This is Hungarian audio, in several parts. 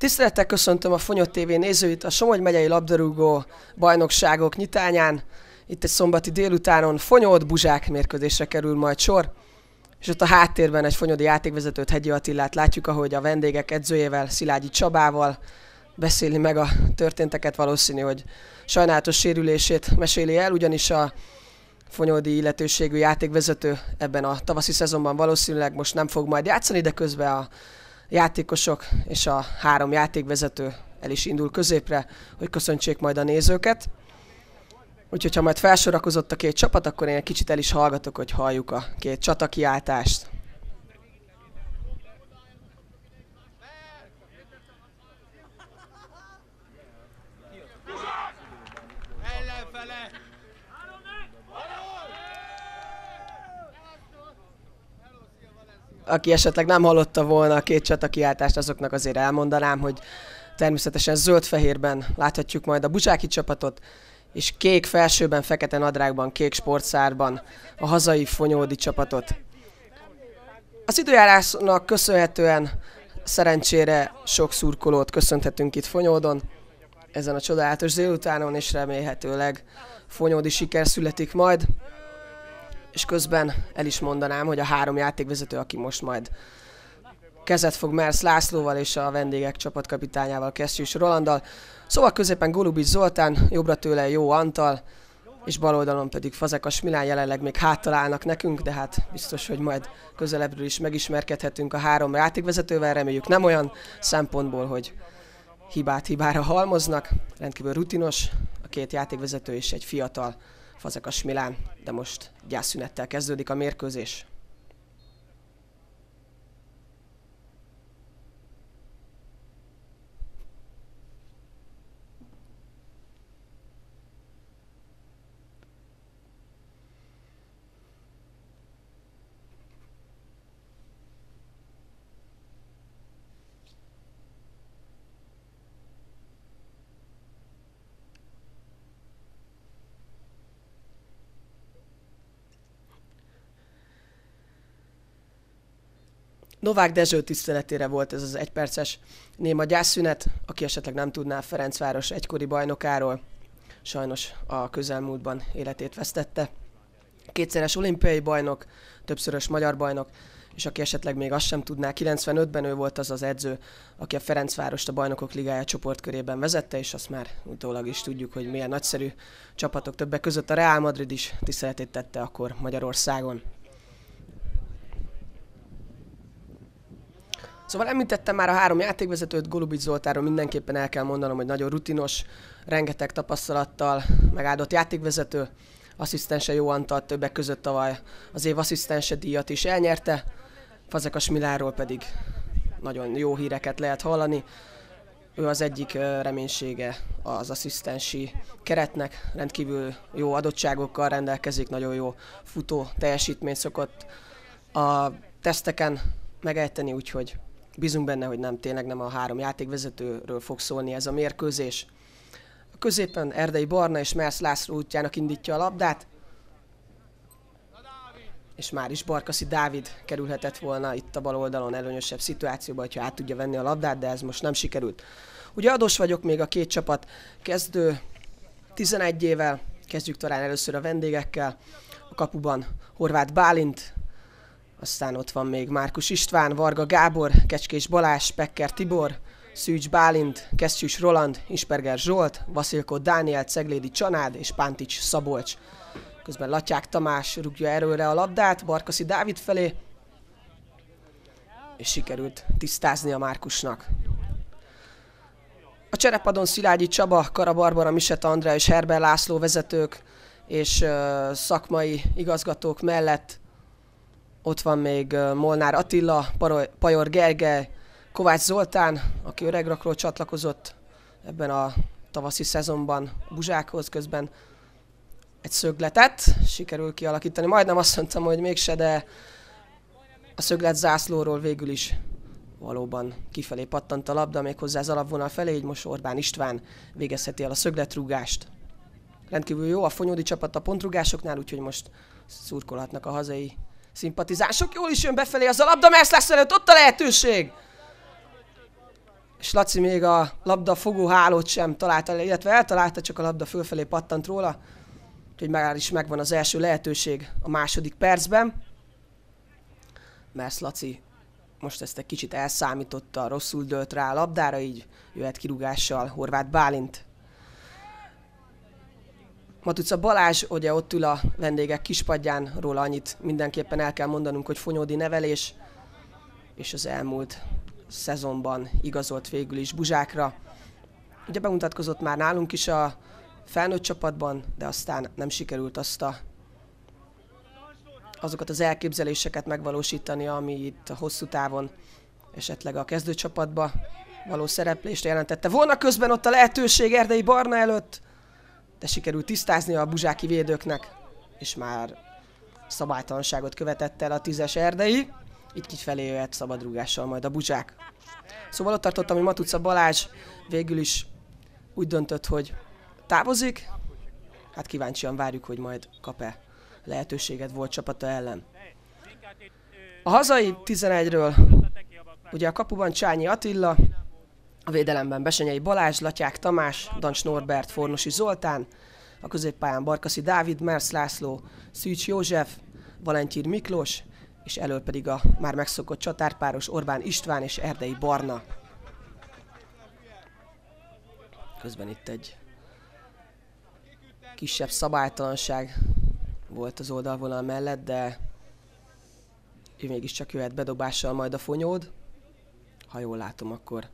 Tisztelettel köszöntöm a Fonyod TV nézőit a Somogy megyei labdarúgó bajnokságok nyitányán. Itt egy szombati délutánon Fonyod-Buzsák mérkőzésre kerül majd sor. És ott a háttérben egy fonyodi játékvezetőt, Hegyi Attilát látjuk, ahogy a vendégek edzőjével, Szilágyi Csabával beszéli meg a történteket. Valószínű, hogy sajnálatos sérülését meséli el, ugyanis a fonyodi illetőségű játékvezető ebben a tavaszi szezonban valószínűleg most nem fog majd játszani, de közben a játékosok és a 3 játékvezető el is indul középre, hogy köszöntsék majd a nézőket. Úgyhogy ha majd felsorakozott a 2 csapat, akkor én egy kicsit el is hallgatok, hogy halljuk a 2 csatakiáltást. Aki esetleg nem hallotta volna a 2 csatakiáltást, azoknak azért elmondanám, hogy természetesen zöld-fehérben láthatjuk majd a buzsáki csapatot, és kék felsőben, fekete nadrágban, kék sportszárban a hazai fonyódi csapatot. Az időjárásnak köszönhetően szerencsére sok szurkolót köszönhetünk itt Fonyódon, ezen a csodálatos délutánon, és remélhetőleg fonyódi siker születik majd. És közben el is mondanám, hogy a 3 játékvezető, aki most majd kezet fog Mersz Lászlóval és a vendégek csapatkapitányával, Kesztyűs Rolanddal. Szóval középen Golubics Zoltán, jobbra tőle Jó Antal, és bal oldalon pedig Fazekas Milán jelenleg még háttal állnak nekünk, de hát biztos, hogy majd közelebbről is megismerkedhetünk a 3 játékvezetővel, reméljük nem olyan szempontból, hogy hibát hibára halmoznak. Rendkívül rutinos a 2 játékvezető és egy fiatal Fazekas Milán, de most gyászszünettel kezdődik a mérkőzés. Novák Dezső tiszteletére volt ez az 1 perces néma gyászszünet, aki esetleg nem tudná, Ferencváros egykori bajnokáról, sajnos a közelmúltban életét vesztette. 2-szeres olimpiai bajnok, többszörös magyar bajnok, és aki esetleg még azt sem tudná, 95-ben ő volt az az edző, aki a Ferencvárost a Bajnokok Ligája csoportkörében vezette, és azt már utólag is tudjuk, hogy milyen nagyszerű csapatok, többek között a Real Madrid is tiszteletét tette akkor Magyarországon. Szóval említettem már a 3 játékvezetőt, Golubics Zoltánról mindenképpen el kell mondanom, hogy nagyon rutinos, rengeteg tapasztalattal megáldott játékvezető, asszisztense Jó Antal többek között tavaly az év asszisztense díjat is elnyerte, Fazekas Milánról pedig nagyon jó híreket lehet hallani. Ő az egyik reménysége az asszisztensi keretnek, rendkívül jó adottságokkal rendelkezik, nagyon jó futó teljesítményt szokott a teszteken megejteni, úgyhogy bízunk benne, hogy tényleg nem a 3 játékvezetőről fog szólni ez a mérkőzés. A középen Erdei Barna és Mersz László útjának indítja a labdát, és már is Barkaszi Dávid kerülhetett volna itt a bal oldalon előnyösebb szituációba, hogyha át tudja venni a labdát, de ez most nem sikerült. Ugye adós vagyok még a 2 csapat kezdő 11 évvel, kezdjük talán először a vendégekkel, a kapuban Horváth Bálint, aztán ott van még Márkus István, Varga Gábor, Kecskés Balázs, Pekker Tibor, Szűcs Bálint, Kesztyűs Roland, Isperger Zsolt, Vaszilko Dániel, Ceglédi Csanád és Pántics Szabolcs. Közben Latyák Tamás rúgja erőre a labdát Barkaszi Dávid felé, és sikerült tisztázni a Márkusnak. A cserepadon Szilágyi Csaba, Kara Barbara, Miseta Andrea és Herber László vezetők és szakmai igazgatók mellett ott van még Molnár Attila, Pajor Gergely, Kovács Zoltán, aki öregrakról csatlakozott ebben a tavaszi szezonban Buzsákhoz, közben egy szögletet sikerül kialakítani. Majdnem azt mondtam, hogy mégse, de a szöglet zászlóról végül is valóban kifelé pattant a labda, méghozzá az alapvonal felé, így most Orbán István végezheti el a szögletrúgást. Rendkívül jó a fonyódi csapat a pontrugásoknál, úgyhogy most szurkolhatnak a hazai szimpatizások. Jól is jön befelé az a labda, Mersz László előtt, ott a lehetőség! És Laci még a labda fogó hálót sem találta, illetve eltalálta, csak a labda fölfelé pattant róla. Úgyhogy már is megvan az első lehetőség a második percben. Mert Laci most ezt egy kicsit elszámította, rosszul dőlt rá a labdára, így jöhet kirúgással Horváth Bálint. Matuca Balázs, ugye ott ül a vendégek kispadján, róla annyit mindenképpen el kell mondanunk, hogy Fonyódi nevelés, és az elmúlt szezonban igazolt végül is Buzsákra. Ugye bemutatkozott már nálunk is a felnőtt csapatban, de aztán nem sikerült azokat az elképzeléseket megvalósítani, ami itt a hosszú távon esetleg a kezdőcsapatba való szereplést jelentette volna. Közben ott a lehetőség Erdei Barna előtt, de sikerült tisztáznia a buzsáki védőknek, és már szabálytalanságot követett el a 10-es Erdei. Így kifelé jöhet szabadrúgással majd a Buzsák. Szóval ott tartottam, hogy Matuca Balázs végül is úgy döntött, hogy távozik. Hát kíváncsian várjuk, hogy majd kap-e lehetőséget volt csapata ellen. A hazai 11-ről ugye a kapuban Csányi Attila, a védelemben Besenyei Balázs, Latyák Tamás, Dancs Norbert, Fornosi Zoltán, a középpályán Barkaszi Dávid, Mersz László, Szűcs József, Valentyír Miklós, és elől pedig a már megszokott csatárpáros Orbán István és Erdei Barna. Közben itt egy kisebb szabálytalanság volt az oldalvonal mellett, de ő mégiscsak jöhet bedobással majd a Fonyód. Ha jól látom, akkor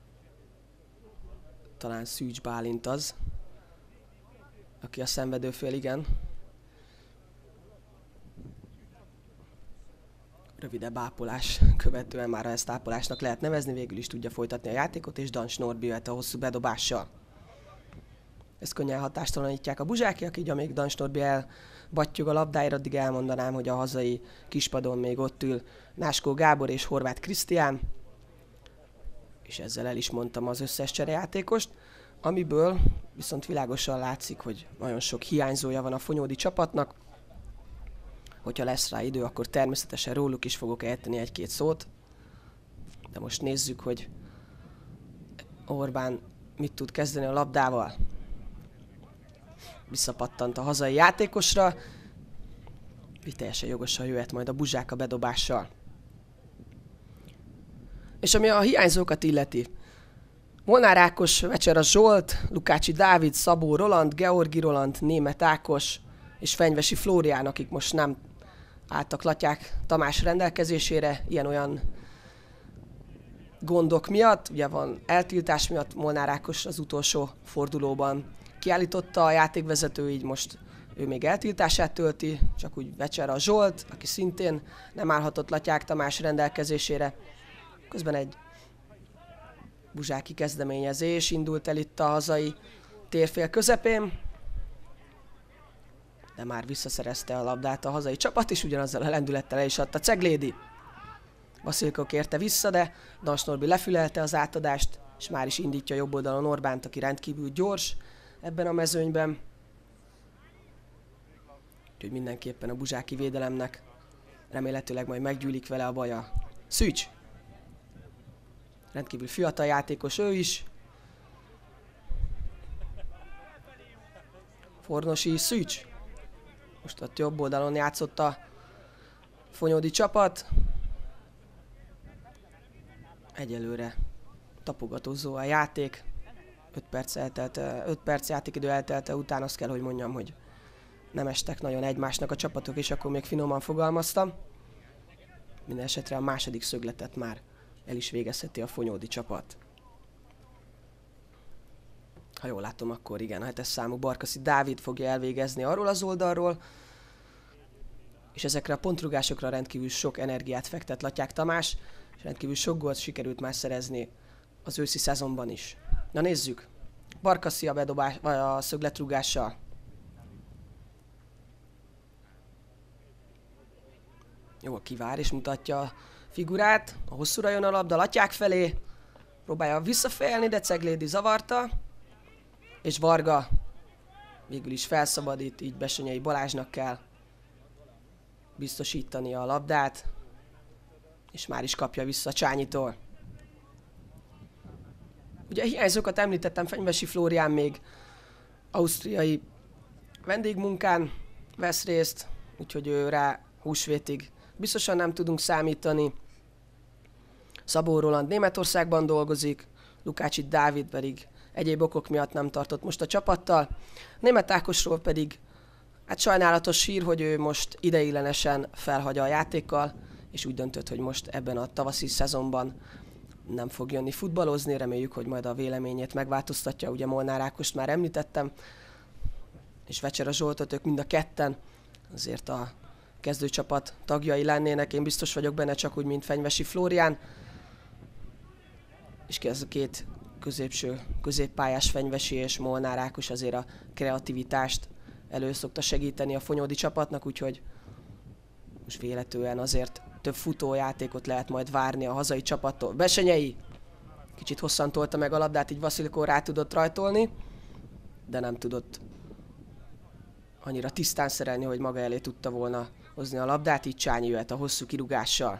talán Szűcs Bálint az, aki a szenvedőfél, igen. Rövidebb ápolás követően, már ezt ápolásnak lehet nevezni, végül is tudja folytatni a játékot, és Dancs Norbi jöhet a hosszú bedobással. Ezt könnyen hatástalanítják a buzsákiak, így amíg Dancs Norbi elbattyog a labdáira, addig elmondanám, hogy a hazai kispadon még ott ül Náskó Gábor és Horváth Krisztián. És ezzel el is mondtam az összes cserejátékost, amiből viszont világosan látszik, hogy nagyon sok hiányzója van a fonyódi csapatnak. Hogyha lesz rá idő, akkor természetesen róluk is fogok ejteni egy-két szót. De most nézzük, hogy Orbán mit tud kezdeni a labdával. Visszapattant a hazai játékosra. Így teljesen jogosan jöhet majd a Buzsák a bedobással. És ami a hiányzókat illeti. Molnár Ákos, Vecsera Zsolt, Lukácsi Dávid, Szabó Roland, Georgi Roland, Németh Ákos és Fenyvesi Flórián, akik most nem álltak Latyák Tamás rendelkezésére, ilyen-olyan gondok miatt. Ugye van eltiltás miatt, Molnár Ákos az utolsó fordulóban kiállította a játékvezető, így most ő még eltiltását tölti, csak úgy Vecsera Zsolt, aki szintén nem állhatott Latyák Tamás rendelkezésére. Közben egy buzsáki kezdeményezés indult el itt a hazai térfél közepén, de már visszaszerezte a labdát a hazai csapat, és ugyanazzal a lendülettel el is adta Ceglédi. Vasilko kérte vissza, de Dancs Norbi lefülelte az átadást, és már is indítja jobb oldalon Orbánt, aki rendkívül gyors ebben a mezőnyben. Úgyhogy mindenképpen a buzsáki védelemnek remélhetőleg majd meggyűlik vele a baja. Szűcs! Rendkívül fiatal játékos ő is. Fornosi Szűcs. Most ott jobb oldalon játszott a fonyódi csapat. Egyelőre tapogatózó a játék. 5 perc játékidő eltelte után, azt kell, hogy mondjam, hogy nem estek nagyon egymásnak a csapatok, és akkor még finoman fogalmaztam. Minden esetre a második szögletet már el is végezheti a fonyódi csapat. Ha jól látom, akkor igen, a 7-es számú Barkaszi Dávid fogja elvégezni arról az oldalról, és ezekre a pontrugásokra rendkívül sok energiát fektet Latyák Tamás, és rendkívül sok gólt sikerült már szerezni az őszi szezonban is. Na nézzük! Barkaszi a bedobás, vagy a szögletrúgással. Jól kivár és mutatja a figurát. A hosszúra jön a labda Latyák felé. Próbálja visszafejelni, de Ceglédi zavarta. És Varga végül is felszabadít, így Besenyei Balázsnak kell biztosítani a labdát. És már is kapja vissza Csányitól. Ugye a hiányzókat említettem, Fenyvesi Flórián még ausztriai vendégmunkán vesz részt, úgyhogy ő rá húsvétig biztosan nem tudunk számítani. Szabó Roland Németországban dolgozik, Lukácsi Dávid pedig egyéb okok miatt nem tartott most a csapattal. Németh Ákosról pedig hát sajnálatos hír, hogy ő most ideiglenesen felhagyja a játékkal, és úgy döntött, hogy most ebben a tavaszi szezonban nem fog jönni futballozni. Reméljük, hogy majd a véleményét megváltoztatja. Ugye Molnár Ákost már említettem, és Vecsera Zsoltot, ők mind a ketten azért a kezdőcsapat tagjai lennének. Én biztos vagyok benne, csak úgy, mint Fenyvesi Flórián. És ez a két középpályás Fenyvesi és Molnár Ákos azért a kreativitást elő szokta segíteni a fonyódi csapatnak, úgyhogy most véletlenül azért több futójátékot lehet majd várni a hazai csapattól. Besenyei kicsit hosszan tolta meg a labdát, így Vasilikó rá tudott rajtolni, de nem tudott annyira tisztán szerelni, hogy maga elé tudta volna hozni a labdát, így Csányi jöhet a hosszú kirúgással.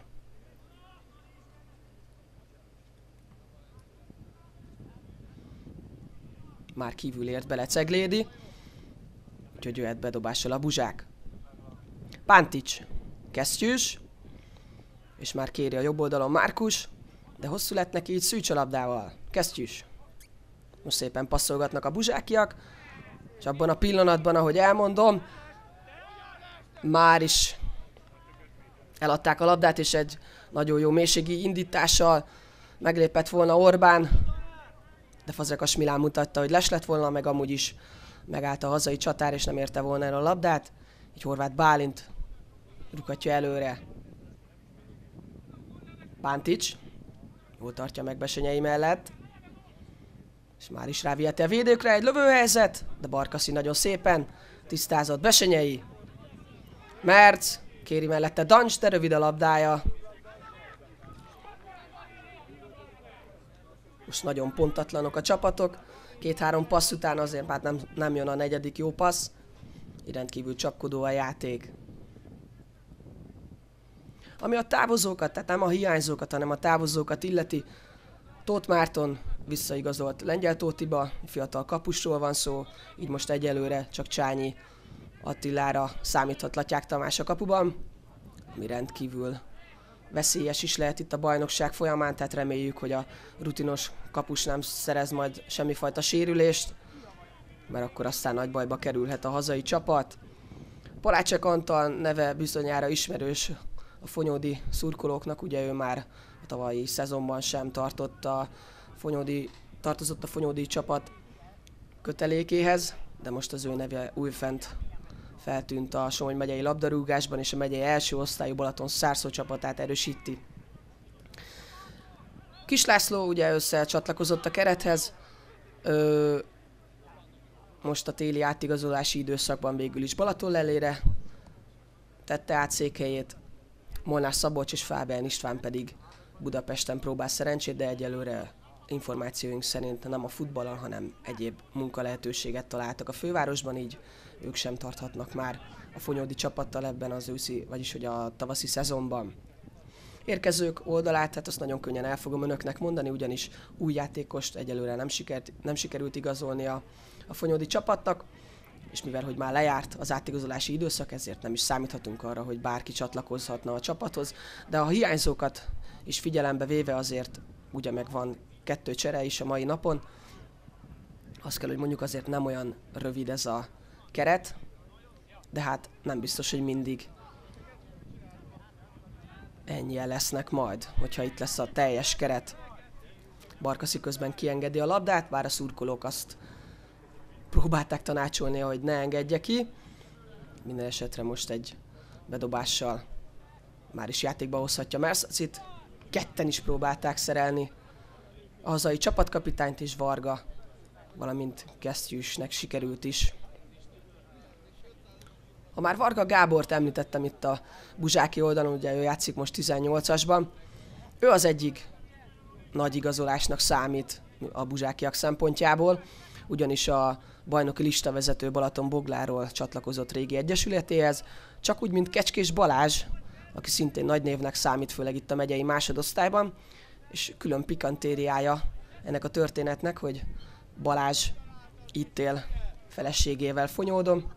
Már kívül ért bele Ceglédi, úgyhogy jöhet bedobással a Buzsák. Pántics, kesztyűs, és már kéri a jobb oldalon Márkus, de hosszú lett neki, így Szűcs a labdával. Kesztyűs. Most szépen passzolgatnak a buzsákiak, és abban a pillanatban, ahogy elmondom, már is eladták a labdát, és egy nagyon jó mélységi indítással meglépett volna Orbán, de Fazekas Milán mutatta, hogy les lett volna, meg amúgy is megállt a hazai csatár, és nem érte volna el a labdát. Így Horváth Bálint rukatja előre. Pántics jól tartja meg Besenyei mellett, és már is ráviheti a védőkre, egy lövőhelyzet, de Barkaszi nagyon szépen tisztázott. Besenyei, Merc kéri mellette Dancs, de rövid a labdája. Most nagyon pontatlanok a csapatok, 2-3 passz után azért már nem jön a negyedik jó passz, így rendkívül csapkodó a játék. Ami a távozókat, tehát nem a hiányzókat, hanem a távozókat illeti, Tóth Márton visszaigazolt Lengyel Tótiba, fiatal kapusról van szó, így most egyelőre csak Csányi Attilára számíthat Latyák Tamás a kapuban, ami rendkívül veszélyes is lehet itt a bajnokság folyamán, tehát reméljük, hogy a rutinos kapus nem szerez majd semmifajta sérülést, mert akkor aztán nagy bajba kerülhet a hazai csapat. Polácsek Antal neve bizonyára ismerős a fonyódi szurkolóknak, ugye ő már a tavalyi szezonban sem tartozott a fonyódi csapat kötelékéhez, de most az ő neve újfent feltűnt a Somogy megyei labdarúgásban, és a megyei első osztályú Balaton Szárszó csapatát erősíti. Kis László ugye összecsatlakozott a kerethez, most a téli átigazolási időszakban végül is Balatonlellére tette át székhelyét, Molnár Szabolcs és Fábián István pedig Budapesten próbál szerencsét, de egyelőre információink szerint nem a futballal, hanem egyéb munkalehetőséget találtak a fővárosban, így ők sem tarthatnak már a fonyódi csapattal ebben az őszi, vagyis hogy a tavaszi szezonban. Érkezők oldalát, hát azt nagyon könnyen el fogom önöknek mondani, ugyanis új játékost egyelőre nem sikerült igazolni a fonyódi csapatnak, és mivel hogy már lejárt az átigazolási időszak, ezért nem is számíthatunk arra, hogy bárki csatlakozhatna a csapathoz, de a hiányzókat is figyelembe véve azért ugye meg van 2 csere is a mai napon. Azt kell, hogy mondjuk azért nem olyan rövid ez a keret, de hát nem biztos, hogy mindig ennyien lesznek majd, hogyha itt lesz a teljes keret. Barkaszi közben kiengedi a labdát, bár a szurkolók azt próbálták tanácsolni, hogy ne engedje ki. Minden esetre most egy bedobással már is játékba hozhatja Merszacit. Ketten is próbálták szerelni a hazai csapatkapitányt, és Varga, valamint Kesztyűsnek sikerült is. Ha már Varga Gábort említettem itt a buzsáki oldalon, ugye ő játszik most 18-asban, ő az egyik nagy igazolásnak számít a buzsákiak szempontjából, ugyanis a bajnoki listavezető Balaton Bogláról csatlakozott régi egyesületéhez, csak úgy, mint Kecskés Balázs, aki szintén nagy névnek számít, főleg itt a megyei másodosztályban, és külön pikantériája ennek a történetnek, hogy Balázs itt él feleségével, Fonyódon.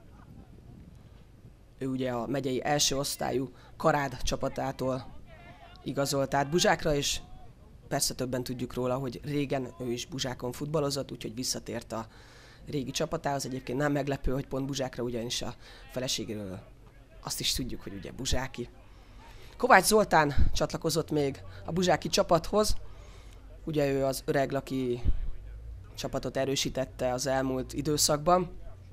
Ő ugye a megyei első osztályú Karád csapatától igazolt át Buzsákra, és persze többen tudjuk róla, hogy régen ő is Buzsákon futballozott, úgyhogy visszatért a régi csapatához. Egyébként nem meglepő, hogy pont Buzsákra, ugyanis a feleségéről azt is tudjuk, hogy ugye buzsáki. Kovács Zoltán csatlakozott még a buzsáki csapathoz. Ugye ő az öreglaki csapatot erősítette az elmúlt időszakban.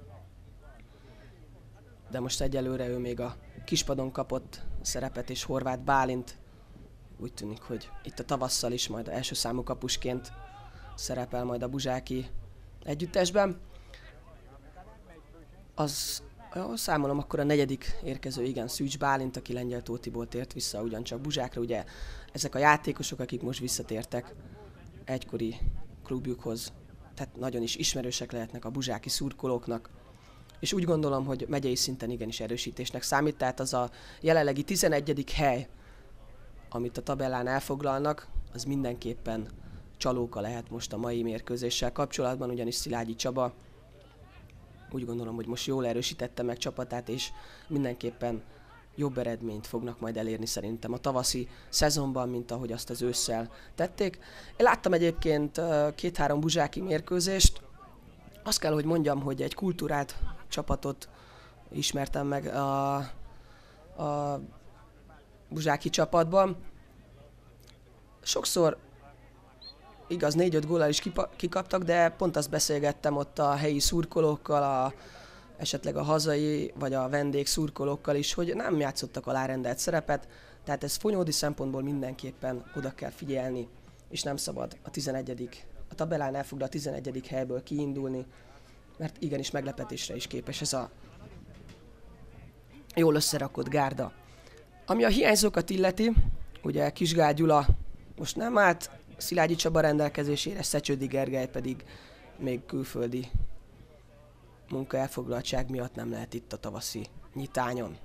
De most egyelőre ő még a kispadon kapott szerepet, és Horváth Bálint úgy tűnik, hogy itt a tavasszal is majd első számú kapusként szerepel majd a buzsáki együttesben. Számolom akkor a negyedik érkező, igen, Szűcs Bálint, aki Lengyel Tótiból tért vissza ugyancsak Buzsákra. Ugye ezek a játékosok, akik most visszatértek egykori klubjukhoz, tehát nagyon is ismerősek lehetnek a buzsáki szurkolóknak. És úgy gondolom, hogy megyei szinten igenis erősítésnek számít, tehát az a jelenlegi 11. hely, amit a tabellán elfoglalnak, az mindenképpen csalóka lehet most a mai mérkőzéssel kapcsolatban, ugyanis Szilágyi Csaba úgy gondolom, hogy most jól erősítette meg csapatát, és mindenképpen jobb eredményt fognak majd elérni szerintem a tavaszi szezonban, mint ahogy azt az ősszel tették. Én láttam egyébként 2-3 buzsáki mérkőzést. Azt kell, hogy mondjam, hogy egy kultúrált csapatot ismertem meg a buzsáki csapatban. Sokszor igaz, 4-5 góllal is kikaptak, de pont azt beszélgettem ott a helyi szurkolókkal, esetleg a hazai vagy a vendég szurkolókkal is, hogy nem játszottak alárendelt szerepet, tehát ez fonyódi szempontból mindenképpen oda kell figyelni, és nem szabad a tabellán elfoglalt 11. helyből kiindulni, mert igenis meglepetésre is képes ez a jól összerakott gárda. Ami a hiányzókat illeti, ugye Kisgál Gyula most nem állt Szilágyi Csaba rendelkezésére, Szecsődi Gergely pedig még külföldi munkaelfoglaltság miatt nem lehet itt a tavaszi nyitányon.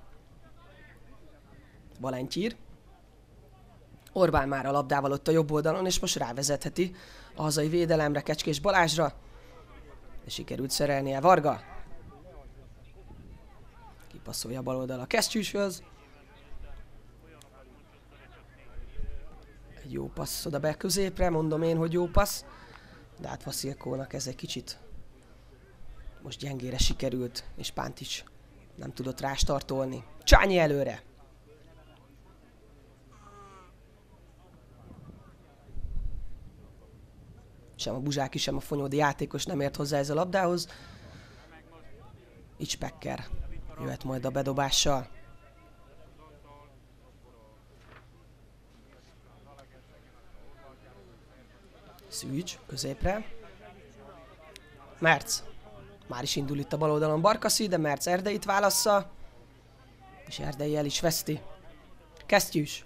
Valentyír. Orbán már a labdával ott a jobb oldalon, és most rávezetheti a hazai védelemre, Kecskés Balázsra. De sikerült szerelnie Varga. Kipasszolja a bal oldal a kesztyűshöz. Egy jó passz oda be középre, mondom én, hogy jó passz. De hát Vaszilkónak ez egy kicsit most gyengére sikerült, és Pántics nem tudott rástartolni. Csányi előre! Sem a buzsáki, sem a fonyódi játékos nem ért hozzá ez a labdához. Így Specker jöhet majd a bedobással. Szűcs középre. Merc. Már is indul itt a bal oldalon Barkaszi, de Merc Erdeit válassza. És Erdei el is veszti. Kesztyűs.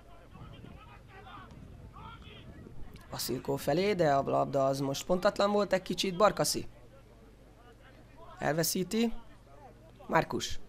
Vaszilkó felé, de a labda az most pontatlan volt egy kicsit. Barkaszi. Elveszíti. Márkus.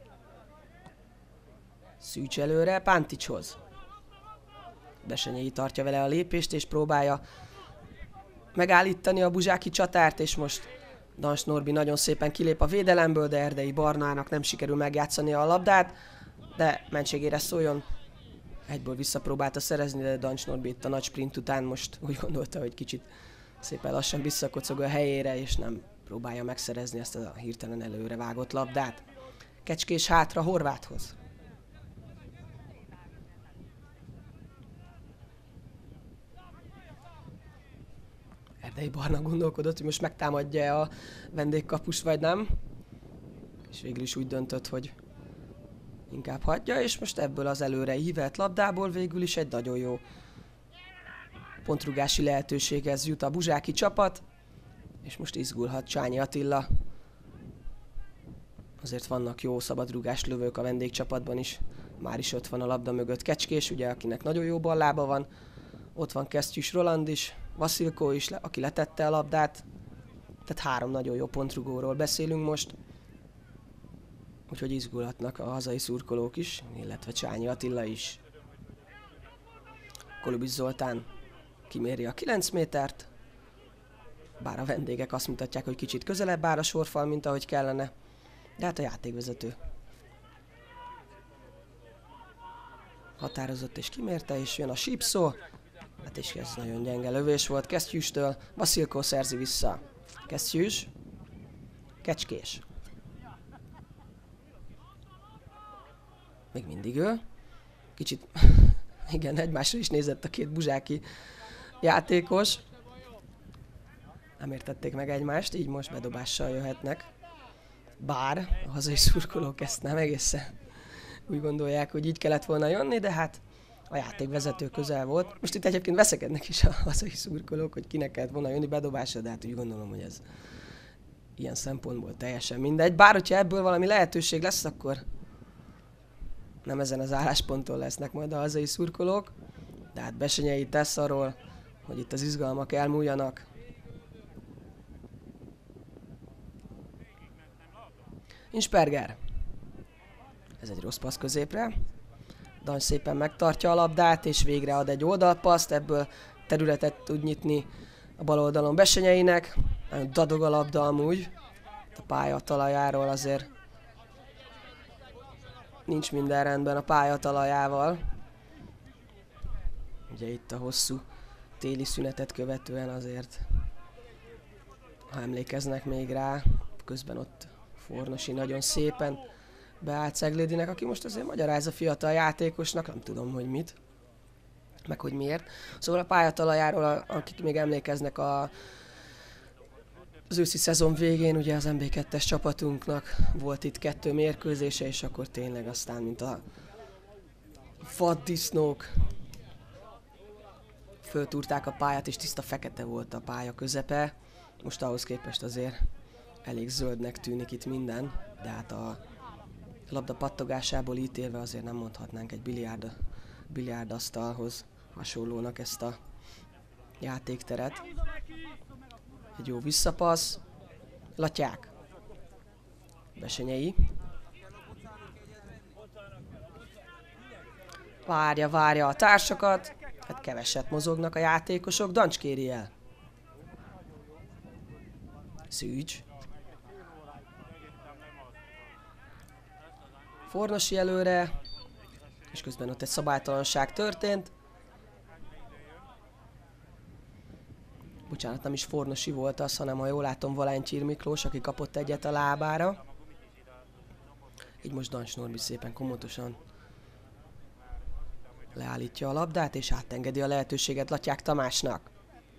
Szűcs előre, Pánticshoz. Besenyei tartja vele a lépést, és próbálja megállítani a buzsáki csatárt, és most Dans Norbi nagyon szépen kilép a védelemből, de Erdei Barnának nem sikerül megjátszani a labdát, de mentségére szóljon. Egyből visszapróbálta szerezni, de Dans Norbi itt a nagy sprint után most úgy gondolta, hogy kicsit szépen lassan visszakocog a helyére, és nem próbálja megszerezni ezt a hirtelen előre vágott labdát. Kecskés hátra Horváthhoz. Erdei Barna gondolkodott, hogy most megtámadja a vendégkapust, vagy nem. És végül is úgy döntött, hogy inkább hagyja, és most ebből az előre hívelt labdából végül is egy nagyon jó pontrúgási lehetőséghez jut a buzsáki csapat. És most izgulhat Csányi Attila. Azért vannak jó szabadrúgás lövők a vendégcsapatban is. Már is ott van a labda mögött Kecskés, ugye, akinek nagyon jó ballába van. Ott van Kesztyűs Roland is, Vaszilkó is, aki letette a labdát. Tehát 3 nagyon jó pontrugóról beszélünk most. Úgyhogy izgulhatnak a hazai szurkolók is, illetve Csányi Attila is. Kolubis Zoltán kiméri a 9 métert, Bár a vendégek azt mutatják, hogy kicsit közelebb áll a sorfal, mint ahogy kellene. De hát a játékvezető határozott és kimérte, és jön a sípszó. Hát és ez nagyon gyenge lövés volt Kesztyűstől. Vasilko szerzi vissza. Kesztyűs. Kecskés. Még mindig ő. Kicsit, igen, egymásra is nézett a két buzsáki játékos. Nem értették meg egymást, így most bedobással jöhetnek. Bár a hazai szurkolók ezt nem egészen úgy gondolják, hogy így kellett volna jönni, de hát a játékvezető közel volt. Most itt egyébként veszekednek is a hazai szurkolók, hogy kinek kellett volna jönni bedobásra, de hát úgy gondolom, hogy ez ilyen szempontból teljesen mindegy. Bár hogyha ebből valami lehetőség lesz, akkor nem ezen az állásponton lesznek majd a hazai szurkolók. De hát Bessenyei tesz arról, hogy itt az izgalmak elmúljanak. Insperger. Ez egy rossz passz középre. Dan szépen megtartja a labdát, és végre ad egy oldalpaszt, ebből területet tud nyitni a bal oldalon Bessenyeinek. Nagyon dadog a labda amúgy. A pálya talajáról azért nincs minden rendben a pálya talajával. Ugye itt a hosszú téli szünetet követően azért, ha emlékeznek még rá, közben ott Fornosi nagyon szépen beállt Ceglédinek, aki most azért magyaráz a fiatal játékosnak, nem tudom, hogy mit, meg hogy miért. Szóval a pályatalajáról, akik még emlékeznek az őszi szezon végén, ugye az MB2-es csapatunknak volt itt 2 mérkőzése, és akkor tényleg aztán, mint a vaddisznók, föltúrták a pályát, és tiszta fekete volt a pálya közepe. Most ahhoz képest azért elég zöldnek tűnik itt minden, de hát a labda pattogásából ítélve azért nem mondhatnánk egy biliárdasztalhoz hasonlónak ezt a játékteret. Egy jó visszapassz. Latyák. Bessenyei. Várja a társakat. Hát keveset mozognak a játékosok. Dancs kéri el. Szűcs. Fornosi előre. És közben ott egy szabálytalanság történt. Bocsánat, nem is Fornosi volt az, hanem ha jól látom Valenttyír Miklós, aki kapott egyet a lábára. Így most Dancs Norbi szépen komotosan leállítja a labdát, és átengedi a lehetőséget Latyák Tamásnak.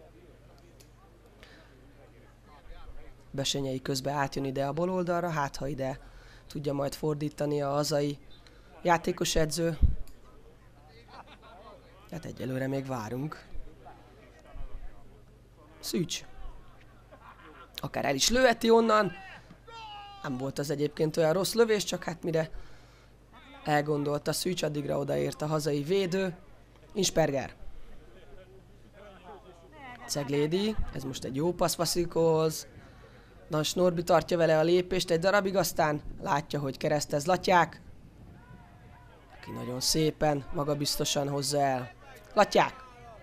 Bessenyei közben átjön ide a bal oldalra, hát ha ide tudja majd fordítani a hazai játékos edző. Hát egyelőre még várunk. Szűcs. Akár el is lőheti onnan. Nem volt az egyébként olyan rossz lövés, csak hát mire elgondolta Szűcs, addigra odaért a hazai védő. Insperger. Ceglédi. Ez most egy jó passz Vasilkohoz. Dancs Norbi tartja vele a lépést egy darabig, aztán látja, hogy keresztez Latyák. Aki nagyon szépen, magabiztosan hozza el. Latyák.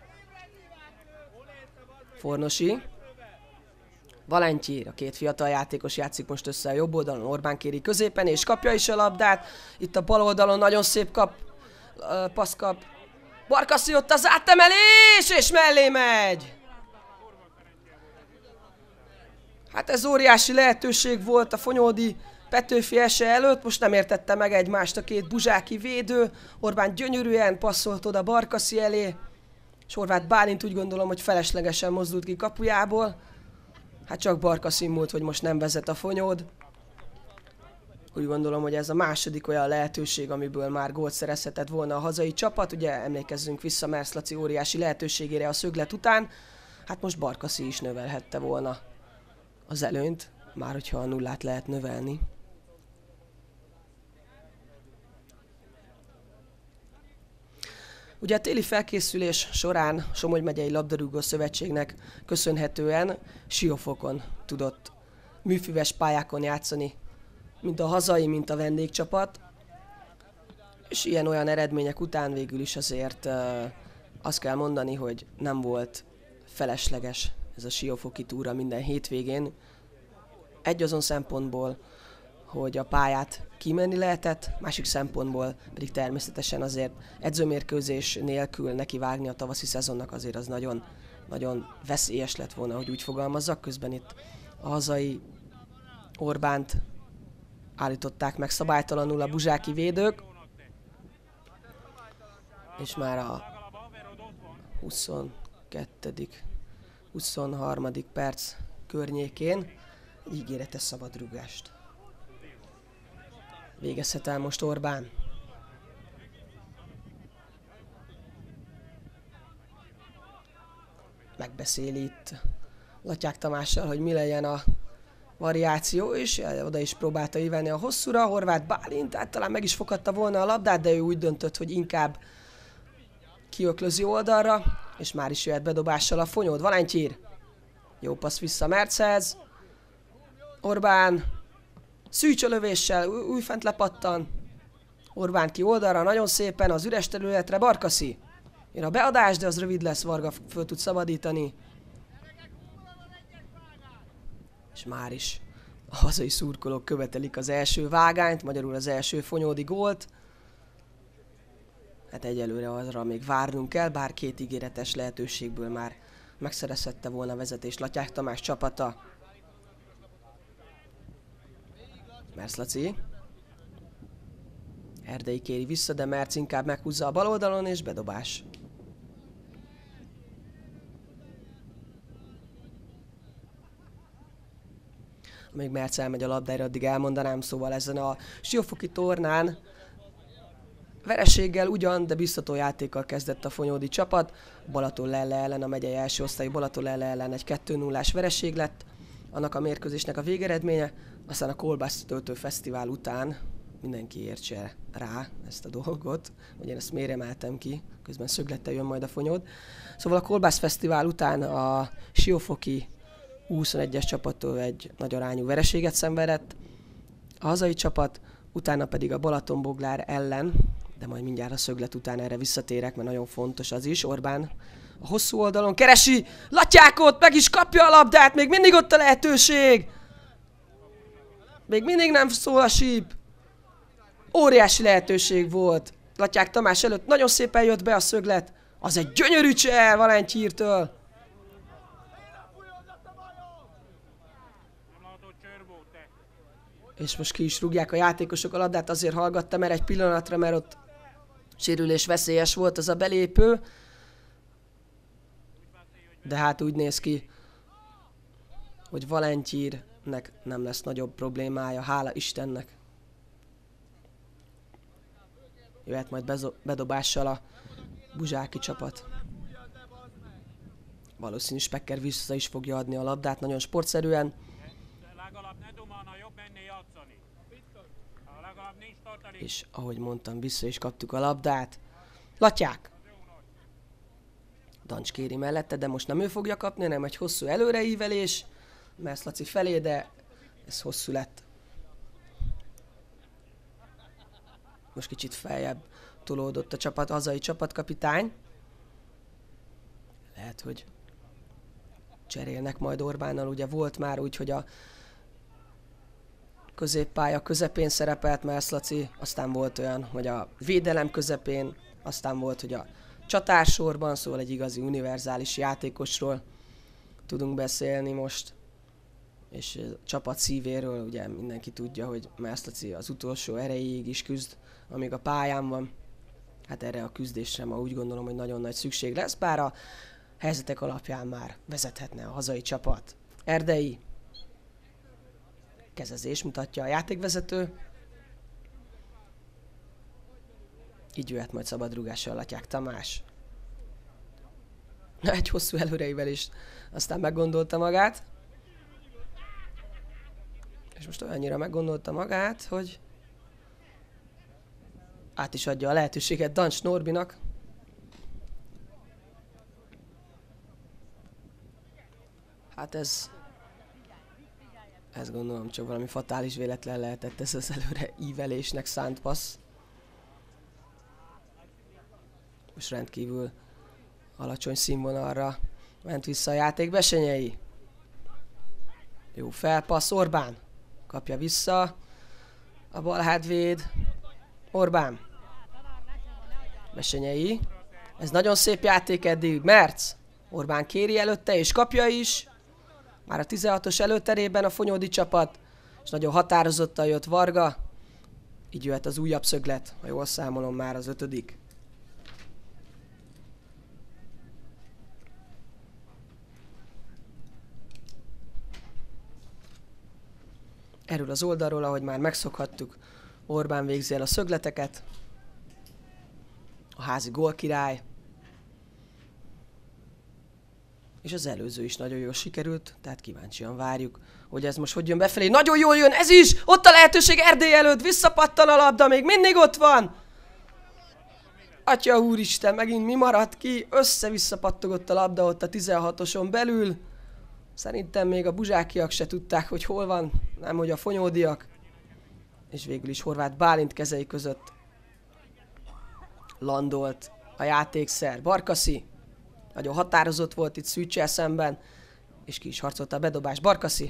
Fornosi. Valenttyír, a két fiatal játékos játszik most össze a jobb oldalon, Orbán kéri középen, és kapja is a labdát. Itt a bal oldalon nagyon szép passz kap. Barkaszi, ott az átemelés, és mellé megy! Hát ez óriási lehetőség volt a Fonyódi Petőfi ese előtt, most nem értette meg egymást a két buzsáki védő. Orbán gyönyörűen passzolt oda Barkaszi elé, és Horváth Bálint úgy gondolom, hogy feleslegesen mozdult ki kapujából. Hát csak Barkaszi múlt, hogy most nem vezet a Fonyód. Úgy gondolom, hogy ez a második olyan lehetőség, amiből már gólt szerezhetett volna a hazai csapat. Ugye emlékezzünk vissza Mersz Laci óriási lehetőségére a szöglet után. Hát most Barkaszi is növelhette volna az előnyt, már hogyha a nullát lehet növelni. Ugye a téli felkészülés során Somogy megyei labdarúgó szövetségnek köszönhetően Siófokon tudott műfüves pályákon játszani, mint a hazai, mint a vendégcsapat. És ilyen-olyan eredmények után végül is azért azt kell mondani, hogy nem volt felesleges ez a siófoki túra minden hétvégén. Egy azon szempontból, hogy a pályát kimenni lehetett, másik szempontból pedig természetesen azért edzőmérkőzés nélkül nekivágni a tavaszi szezonnak azért az nagyon, nagyon veszélyes lett volna, hogy úgy fogalmazzak. Közben itt a hazai Orbánt állították meg szabálytalanul a buzsáki védők, és már a 22. 23. perc környékén egy ígéretes szabadrúgást végezhet el most Orbán. Megbeszéli itt Latyák Tamással, hogy mi legyen a variáció, és oda is próbálta ívelni a hosszúra. Horváth Bálint, hát talán meg is foghatta volna a labdát, de ő úgy döntött, hogy inkább kiöklözi oldalra, és már is jöhet bedobással a Fonyód. Valentyír. Jó passz vissza Mercez. Orbán szűcs a lövéssel, újfent lepattan. Orbán ki oldalra, nagyon szépen az üres területre. Barkaszi. Jön a beadás, de az rövid lesz, Varga föl tud szabadítani. És már is a hazai szurkolók követelik az első vágányt, magyarul az első fonyódi gólt. Hát egyelőre arra még várnunk kell, bár két ígéretes lehetőségből már megszerezhette volna a vezetést Latyák Tamás csapata. Merszlaci. Erdei kéri vissza, de Merc inkább meghúzza a bal oldalon, és bedobás. Amíg Merc elmegy a labdára, addig elmondanám, szóval ezen a siófoki tornán vereséggel ugyan, de biztató játékkal kezdett a fonyódi csapat. Balatonlelle ellen, a megyei első osztályú Balatonlelle ellen egy 2-0-ás vereség lett. Annak a mérkőzésnek a végeredménye. Aztán a Kolbász Töltő Fesztivál után mindenki értse rá ezt a dolgot, hogy én ezt miért emeltem ki, közben szöglettel jön majd a Fonyód. Szóval a Kolbász Fesztivál után a siófoki U21-es csapattól egy nagy arányú vereséget szenvedett a hazai csapat, utána pedig a Balatonboglár ellen, de majd mindjárt a szöglet után erre visszatérek, mert nagyon fontos az is. Orbán a hosszú oldalon keresi Latyákot, meg is kapja a labdát, még mindig ott a lehetőség! Még mindig nem szól a síp. Óriási lehetőség volt Latyák Tamás előtt, nagyon szépen jött be a szöglet. Az egy gyönyörű csel Valentyírtől. És most ki is rúgják a játékosok a labdát, azért hallgattam el egy pillanatra, mert ott sérülés veszélyes volt az a belépő. De hát úgy néz ki, hogy Valentyírnek nem lesz nagyobb problémája, hála Istennek. Jöhet majd bedobással a buzsáki csapat. Valószínű Specker vissza is fogja adni a labdát, nagyon sportszerűen. És ahogy mondtam, vissza is kaptuk a labdát. Latyák! Dancs kéri mellette, de most nem ő fogja kapni, hanem egy hosszú előreívelés Merszlaci felé, de ez hosszú lett. Most kicsit feljebb tolódott a csapat, hazai csapatkapitány. Lehet, hogy cserélnek majd Orbánnal, ugye volt már úgy, hogy a középpálya közepén szerepelt Merszlaci, aztán volt olyan, hogy a védelem közepén, aztán volt, hogy a csatársorban, szóval egy igazi univerzális játékosról tudunk beszélni most. És a csapat szívéről ugye mindenki tudja, hogy Merszlaci az utolsó erejéig is küzd, amíg a pályán van. Hát erre a küzdésre ma úgy gondolom, hogy nagyon nagy szükség lesz, bár a helyzetek alapján már vezethetne a hazai csapat. Erdei. Kezezés mutatja a játékvezető. Így jöhet majd szabadrúgással Latyák Tamás. Egy hosszú előreívelést, aztán meggondolta magát. És most olyannyira meggondolta magát, hogy át is adja a lehetőséget Dancs Norbinak. Hát ez gondolom csak valami fatális véletlen lehetett, ez az előre ívelésnek szánt passz. Most rendkívül alacsony színvonalra Ment vissza a játék Besenyei. Jó felpassz, Orbán. Kapja vissza. A bal hátvéd. Orbán. Besenyei. Ez nagyon szép játék eddig. Merc. Orbán kéri előtte és kapja is. Már a 16-os előterében a Fonyódi csapat. És nagyon határozottan jött Varga. Így jöhet az újabb szöglet. Ha jól számolom, már az 5. Erről az oldalról, ahogy már megszokhattuk, Orbán végzi el a szögleteket. A házi gólkirály. És az előző is nagyon jól sikerült, tehát kíváncsian várjuk, hogy ez most hogy jön befelé. Nagyon jól jön, ez is! Ott a lehetőség Erdély előtt, visszapattan a labda, még mindig ott van! Atya úristen, megint mi maradt ki? Össze-vissza pattogott a labda ott a 16-oson belül. Szerintem még a buzsákiak se tudták, hogy hol van, nem hogy a fonyódiak. És végül is Horváth Bálint kezei között landolt a játékszer. Barkaszi nagyon határozott volt itt Szűccsel szemben, és ki is harcolta a bedobás. Barkaszi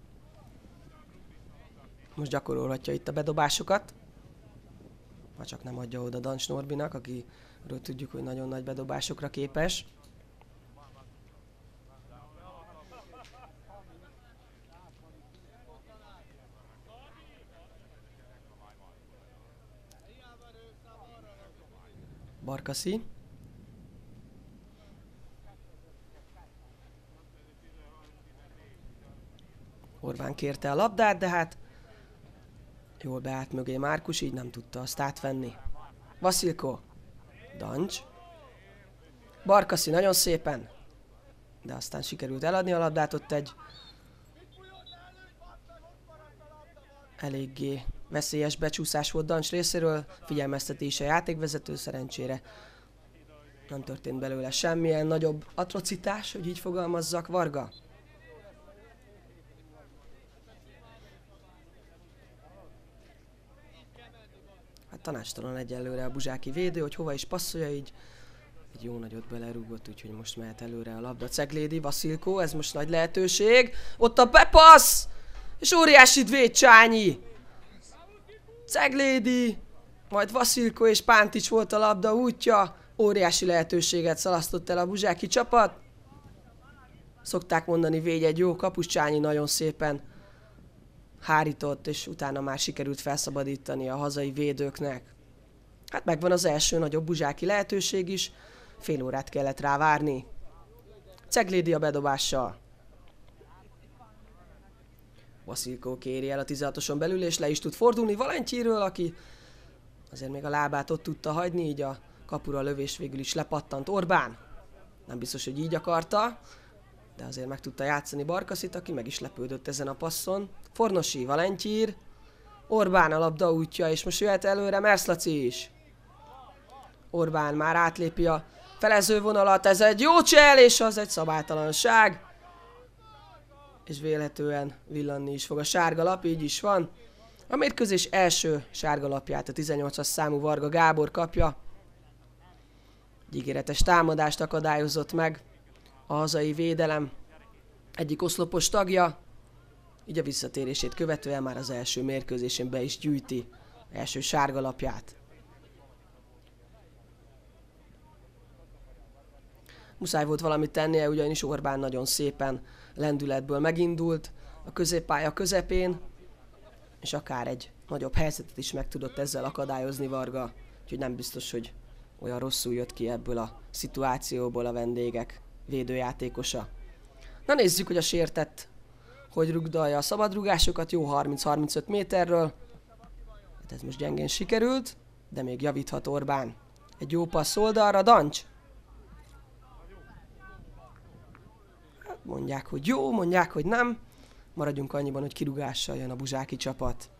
most gyakorolhatja itt a bedobásokat. Ha csak nem adja oda Dancs Norbinak, akiről tudjuk, hogy nagyon nagy bedobásokra képes. Barkaszi. Orbán kérte a labdát, de hát jól beállt mögé Márkus, így nem tudta azt átvenni. Vasilko. Dancs. Barkaszi nagyon szépen. De aztán sikerült eladni a labdát, ott egy eléggé veszélyes becsúszás volt Dancs részéről. Figyelmezteti is a játékvezető, szerencsére nem történt belőle semmilyen nagyobb atrocitás, hogy így fogalmazzak. Varga. Hát tanácstalan egyelőre a buzsáki védő, hogy hova is passzolja, így egy jó nagyot belerúgott, úgyhogy most mehet előre a labda. Ceglédi, Vasilko, ez most nagy lehetőség. Ott a bepassz! És óriásit véd Csányi! Ceglédi, majd Vasilko és Pántics volt a labda útja. Óriási lehetőséget szalasztott el a buzsáki csapat. Szokták mondani, védj egy jó kapus, Csányi nagyon szépen hárított, és utána már sikerült felszabadítani a hazai védőknek. Hát megvan az első nagyobb buzsáki lehetőség is. Fél órát kellett rá várni. Ceglédi a bedobással. Vasilko kéri el a 16-oson belül, és le is tud fordulni Valentyiről, aki azért még a lábát ott tudta hagyni, így a kapura lövés végül is lepattant. Orbán. Nem biztos, hogy így akarta, de azért meg tudta játszani Barkaszit, aki meg is lepődött ezen a passzon. Fornosi, Valentyír. Orbán a labda útja, és most jöhet előre Merszlaci is. Orbán már átlépi a felező vonalat, ez egy jó csel, és az egy szabálytalanság. És vélhetően villanni is fog a sárga lap, így is van. A mérkőzés első sárga lapját a 18-as számú Varga Gábor kapja. Egy ígéretes támadást akadályozott meg a hazai védelem egyik oszlopos tagja. Így a visszatérését követően már az első mérkőzésén be is gyűjti első sárga lapját. Muszáj volt valamit tennie, ugyanis Orbán nagyon szépen lendületből megindult a középpálya közepén, és akár egy nagyobb helyzetet is meg tudott ezzel akadályozni Varga, úgyhogy nem biztos, hogy olyan rosszul jött ki ebből a szituációból a vendégek védőjátékosa. Na nézzük, hogy a sértett hogy rugdalja a szabadrugásokat, jó 30-35 méterről. Hát ez most gyengén sikerült, de még javíthat Orbán. Egy jó passz oldalra, Dancs. Hát mondják, hogy jó, mondják, hogy nem. Maradjunk annyiban, hogy kirugással jön a buzsáki csapat.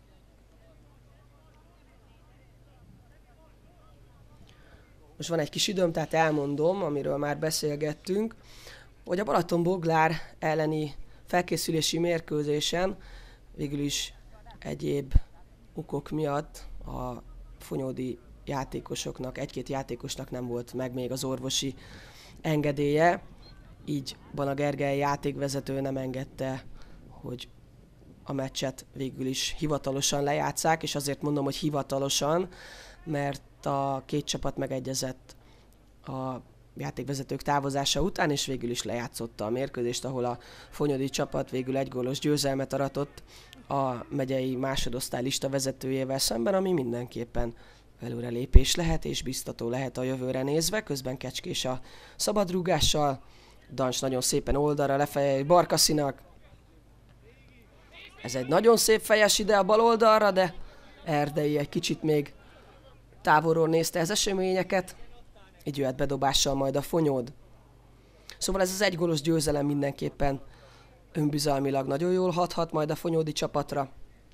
Most van egy kis időm, tehát elmondom, amiről már beszélgettünk, hogy a Balatonboglár elleni felkészülési mérkőzésen végül is egyéb okok miatt a fonyódi játékosoknak, egy-két játékosnak nem volt meg még az orvosi engedélye. így Bana Gergely játékvezető nem engedte, hogy a meccset végül is hivatalosan lejátsszák, és azért mondom, hogy hivatalosan, mert a két csapat megegyezett a játékvezetők távozása után, és végül is lejátszotta a mérkőzést, ahol a fonyodi csapat végül egy gólos győzelmet aratott a megyei másodosztály lista vezetőjével szemben, ami mindenképpen előrelépés lehet, és biztató lehet a jövőre nézve. Közben Kecskés a szabadrúgással, Dancs nagyon szépen oldalra lefejeli Barkaszinak. Ez egy nagyon szép fejes ide a bal oldalra, de Erdei egy kicsit még távolról nézte az eseményeket. Így jöhet bedobással majd a Fonyód. Szóval ez az egygólos győzelem mindenképpen önbizalmilag nagyon jól hathat majd a fonyódi csapatra.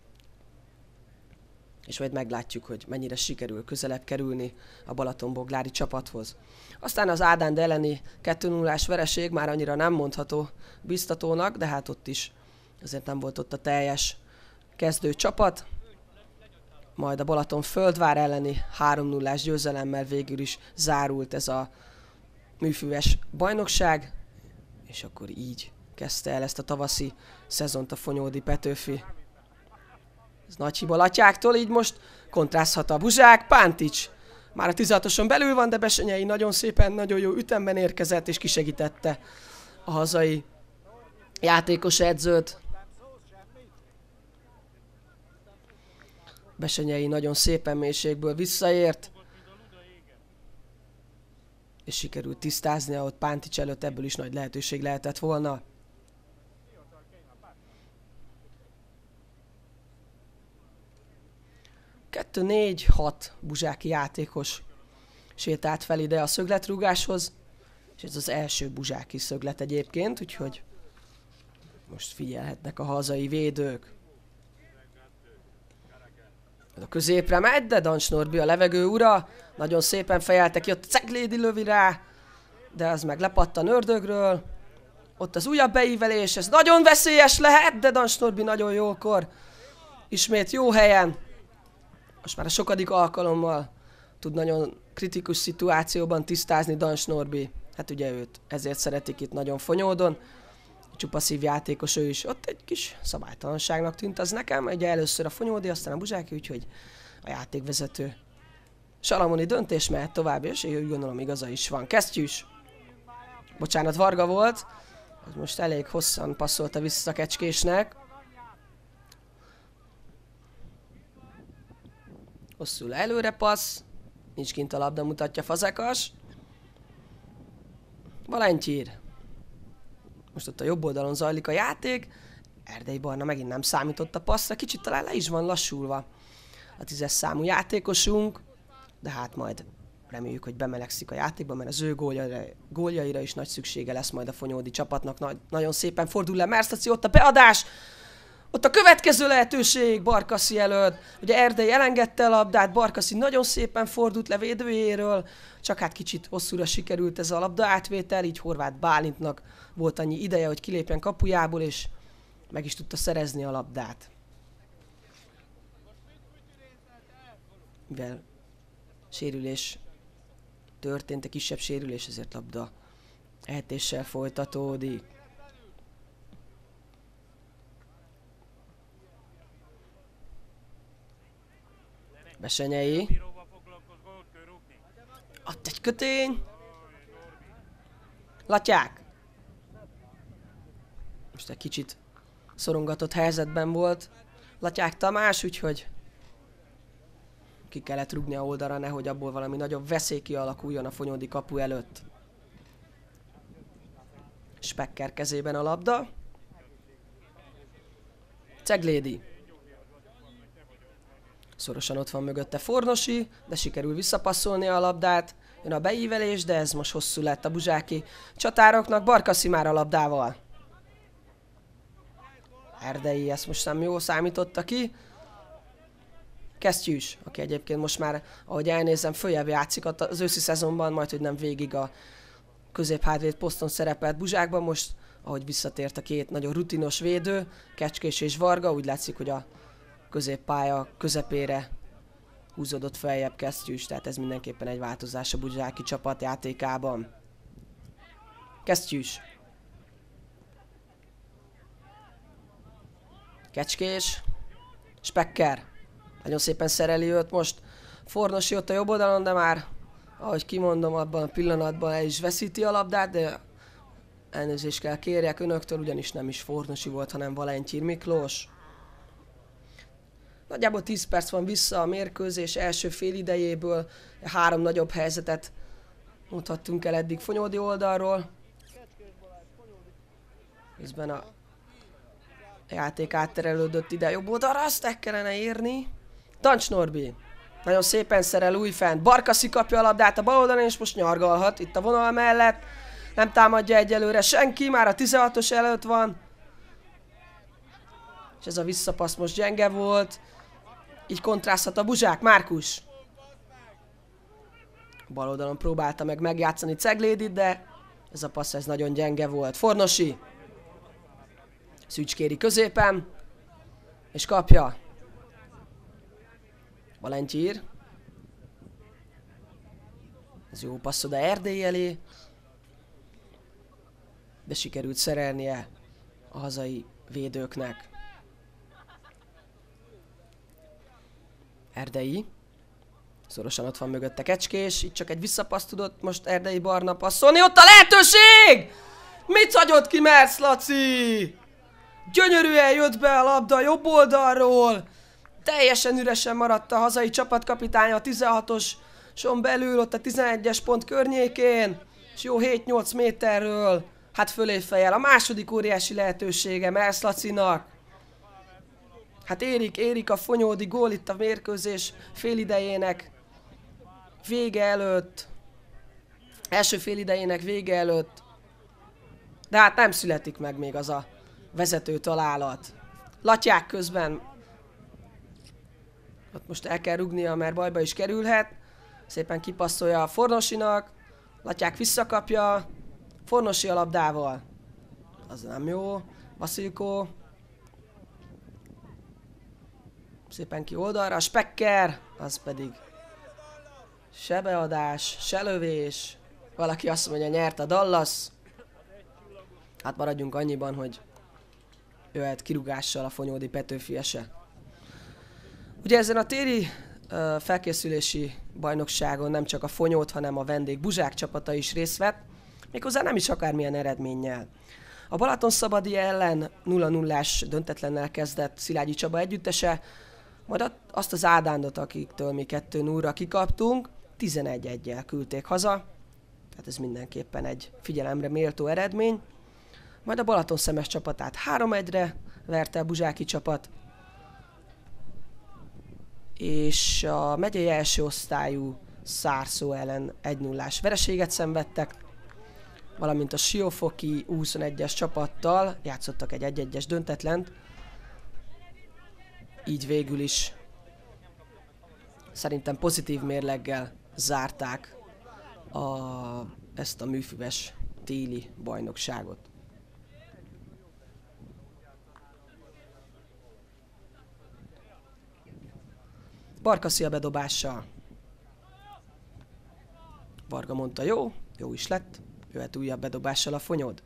És majd meglátjuk, hogy mennyire sikerül közelebb kerülni a balatonboglári csapathoz. Aztán az Ádánd elleni 2-0-ás vereség már annyira nem mondható biztatónak, de hát ott is azért nem volt ott a teljes kezdő csapat. Majd a Balaton-Földvár elleni 3-0-ás győzelemmel végül is zárult ez a műfűves bajnokság, és akkor így kezdte el ezt a tavaszi szezont a Fonyódi Petőfi. Ez nagy hiba Latyáktól, így most kontrázhat a Buzsák. Pántics már a 16-oson belül van, de Besenyei nagyon szépen, nagyon jó ütemben érkezett, és kisegítette a hazai játékos edzőt. Besenyei nagyon szépen mélységből visszaért, és sikerült tisztáznia, ott Pántics előtt ebből is nagy lehetőség lehetett volna. Kettő, 4-6 buzsáki játékos sétált fel ide a szögletrúgáshoz, és ez az első buzsáki szöglet egyébként, úgyhogy most figyelhetnek a hazai védők. A középre megy, de Dancs Norbi a levegő ura, nagyon szépen fejelte ki, ott Ceglédi lövi rá, de az meg lepattan ördögről. Ott az újabb beívelés, ez nagyon veszélyes lehet, de Dancs Norbi nagyon jókor. Ismét jó helyen. Most már a sokadik alkalommal tud nagyon kritikus szituációban tisztázni Dancs Norbi. Hát ugye őt ezért szeretik itt nagyon Fonyódon. Csupa szívjátékos ő is. Ott egy kis szabálytalanságnak tűnt az nekem. Ugye először a Fonyódi, aztán a Buzsáki, úgyhogy a játékvezető salamoni döntés mehet tovább, és én úgy gondolom igaza is van. Kesztyűs. Bocsánat, Varga volt. Ez most elég hosszan passzolta vissza Kecskésnek. Hosszú le előre passz. Nincs kint a labda, mutatja Fazekas. Valentyír. Most ott a jobb oldalon zajlik a játék. Erdei Barna megint nem számított a passzra. Kicsit talán le is van lassulva a 10-es számú játékosunk. De hát majd reméljük, hogy bemelegszik a játékba, mert az ő góljaira is nagy szüksége lesz majd a fonyódi csapatnak. Nagyon szépen fordul le Mersztaci, ott a beadás. Ott a következő lehetőség Barkaszi előtt. Ugye Erdei elengedte a labdát, Barkaszi nagyon szépen fordult le védőjéről, csak hát kicsit hosszúra sikerült ez a labda átvétel, így Horváth Bálintnak volt annyi ideje, hogy kilépjen kapujából, és meg is tudta szerezni a labdát. Mivel sérülés történt, egy kisebb sérülés, ezért labda eltéssel folytatódik. Besenyei. Ott egy kötény. Latyák. Most egy kicsit szorongatott helyzetben volt Latyák Tamás, úgyhogy ki kellett rúgni a oldalra, nehogy abból valami nagyobb veszély kialakuljon a fonyódi kapu előtt. Spekker kezében a labda. Ceglédi. Szorosan ott van mögötte Fornosi, de sikerül visszapasszolni a labdát. Jön a beívelés, de ez most hosszú lett a buzsáki csatároknak. Barkaszi már a labdával. Erdei ezt most nem jól számította ki. Kesztyűs, aki egyébként most már, ahogy elnézem, följebb játszik az őszi szezonban, majd hogy nem végig a középhátvéd poszton szerepelt Buzsákban. Most, ahogy visszatért a két nagyon rutinos védő, Kecskés és Varga, úgy látszik, hogy a középpálya közepére húzódott feljebb Kesztyűs, tehát ez mindenképpen egy változás a buzsáki csapat játékában. Kesztyűs. Kecskés. Spekker. Nagyon szépen szereli őt most. Fornosi ott a jobb oldalon, de már, ahogy kimondom, abban a pillanatban el is veszíti a labdát, de elnézést kell kérjek önöktől, ugyanis nem is Fornosi volt, hanem Valentyír Miklós. Nagyjából 10 perc van vissza a mérkőzés első fél idejéből. 3 nagyobb helyzetet mutattunk el eddig Fonyódi oldalról. Közben a játék átterelődött ide jobb oldalra, azt el kellene érni. Dancs Norbi. Nagyon szépen szerel újfent. Barkaszi kapja a labdát a bal oldalon, és most nyargalhat itt a vonal mellett. Nem támadja egyelőre senki, már a 16-os előtt van. És ez a visszapassz most gyenge volt. Így kontrázhat a Buzsák, Márkus. Bal oldalon próbálta meg megjátszani Ceglédit, de ez a passz ez nagyon gyenge volt. Fornosi. Szücskéri középen. És kapja. Valentyír. Ez jó passz oda Erdély elé. De sikerült szerelnie a hazai védőknek. Erdei. Szorosan ott van mögötte Kecskés. Itt csak egy visszapaszt tudott most Erdei Barna passzolni. Ott a lehetőség! Mit hagyott ki Mersz Laci? Gyönyörűen jött be a labda jobb oldalról. Teljesen üresen maradt a hazai csapatkapitánya a 16-oson belül, ott a 11-es pont környékén. És jó 7-8 méterről. Hát fölé fejjel. A második óriási lehetősége Mersz Lacinak. Hát érik a Fonyódi gól itt a mérkőzés félidejének vége előtt. Első félidejének vége előtt. De hát nem születik meg még az a vezető találat. Latyák közben. Ott most el kell rugnia, mert bajba is kerülhet. Szépen kipasszolja a Fornosinak. Latyák visszakapja. Fornosi a labdával. Az nem jó. Vasilko. Szépen ki oldalra. Spekker. Az pedig se beadás, se lövés. Valaki azt mondja, nyert a Dallas. Hát maradjunk annyiban, hogy jöhet kirúgással a Fonyódi Petőfi Ese. Ugye ezen a téri felkészülési bajnokságon nem csak a Fonyód, hanem a vendég Buzsák csapata is részt vett, méghozzá nem is akármilyen eredménnyel. A Balatonszabadi ellen 0-0-ás döntetlennel kezdett Szilágyi Csaba együttese, majd azt az Ádándot, akiktől mi 2-0-ra kikaptunk, 11-1-jel küldték haza, tehát ez mindenképpen egy figyelemre méltó eredmény. Majd a Balatonszemes csapatát 3-1-re verte a buzsáki csapat, és a megyei első osztályú Szárszó ellen 1-0-ás vereséget szenvedtek, valamint a Siófoki U21-es csapattal játszottak egy 1-1-es döntetlent, így végül is szerintem pozitív mérleggel zárták ezt a műfüves téli bajnokságot. Barkaszi a bedobással. Varga mondta jó is lett, jöhet újabb bedobással a Fonyód.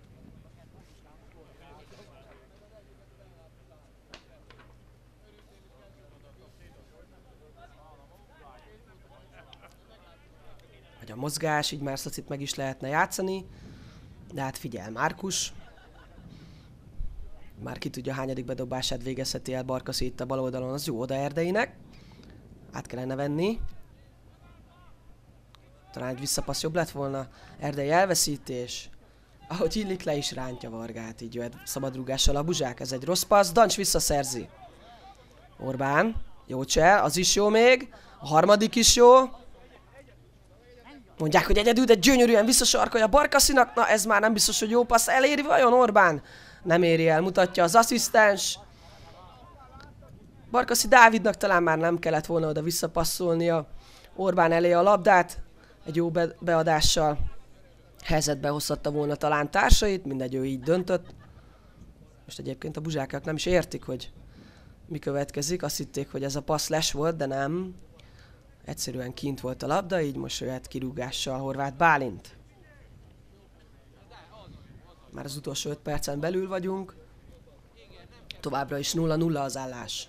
Vagy a mozgás, így már Szacit meg is lehetne játszani, de hát figyel, Márkus. Már ki tudja, hányadik bedobását végezheti el Barkaszi itt a bal oldalon, az jó oda Erdeinek. Át kellene venni. Talán egy visszapassz jobb lett volna. Erdei elveszítés. Ahogy illik, le is rántja Vargát. Így jöhet szabadrúgással a Buzsák. Ez egy rossz passz. Dancs visszaszerzi. Orbán. Jó csel. Az is jó még. A harmadik is jó. Mondják, hogy egyedül, de gyönyörűen visszasarkolja Barkaszinak. Na ez már nem biztos, hogy jó passz. Eléri vajon Orbán? Nem éri el. Mutatja az asszisztens. Barkaszi Dávidnak talán már nem kellett volna oda visszapasszolnia Orbán elé a labdát. Egy jó beadással helyzetbe hozhatta volna talán társait, mindegy, ő így döntött. Most egyébként a buzsákok nem is értik, hogy mi következik. Azt hitték, hogy ez a passz les volt, de nem. Egyszerűen kint volt a labda, így most jöhet kirúgással Horváth Bálint. Már az utolsó 5 percen belül vagyunk. Továbbra is 0-0 az állás.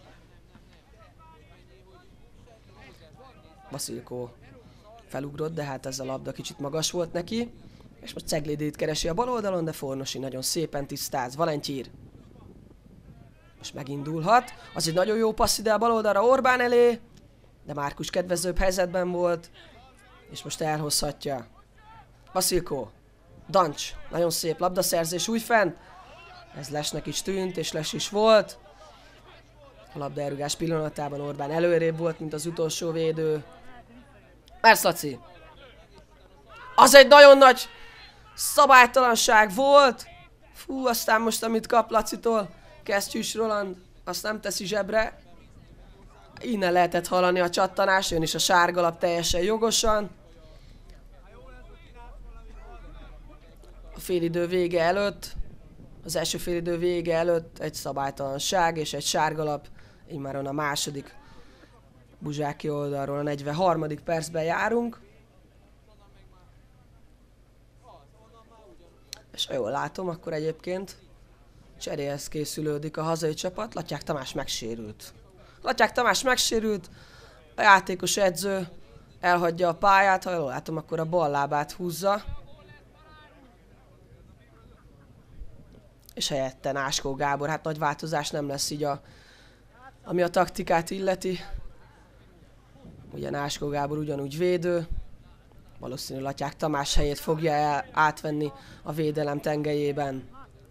Vaszilko felugrott, de hát ez a labda kicsit magas volt neki. És most Ceglédit keresi a bal oldalon, de Fornosi nagyon szépen tisztáz. Valentyír. Most megindulhat. Az egy nagyon jó passz ide a bal oldalra Orbán elé. De Márkus kedvezőbb helyzetben volt. És most elhozhatja. Vaszilko. Dancs. Nagyon szép labdaszerzés újfent. Ez Lesnek is tűnt, és Les is volt. A labdaelrugás pillanatában Orbán előrébb volt, mint az utolsó védő. Mersz Laci. Az egy nagyon nagy szabálytalanság volt. Fú, aztán most amit kap Lacitól, Kesztyűs Roland, azt nem teszi zsebre. Innen lehetett hallani a csattanást, jön is a sárgalap teljesen jogosan. A félidő vége előtt, az első félidő vége előtt egy szabálytalanság és egy sárgalap. Immáron a második Buzsáki oldalról a 43. percben járunk. És ha jól látom, akkor egyébként cseréhez készülődik a hazai csapat. Lattyák Tamás megsérült. Lattyák Tamás megsérült, a játékos edző elhagyja a pályát, ha jól látom, akkor a bal lábát húzza. És helyette Náskó Gábor, hát nagy változás nem lesz így ami a taktikát illeti. Ugye Náskó Gábor ugyanúgy védő. Valószínűleg Lattyák Tamás helyét fogja átvenni a védelem tengelyében.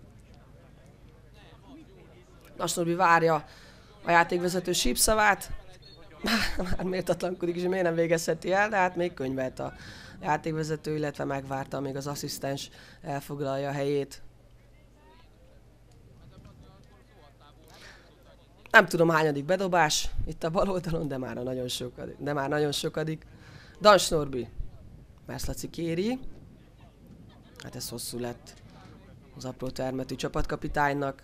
Nas Norbi várja a játékvezető sípszavát. Már méltatlankodik, és miért nem végezheti el, de hát még könyvelt a játékvezető, illetve megvárta, amíg az asszisztens elfoglalja a helyét. Nem tudom hányadik bedobás itt a bal oldalon, de már nagyon sokadik. Dans Norbi. Mersz Laci kéri. Hát ez hosszú lett az apró termetű csapatkapitánynak.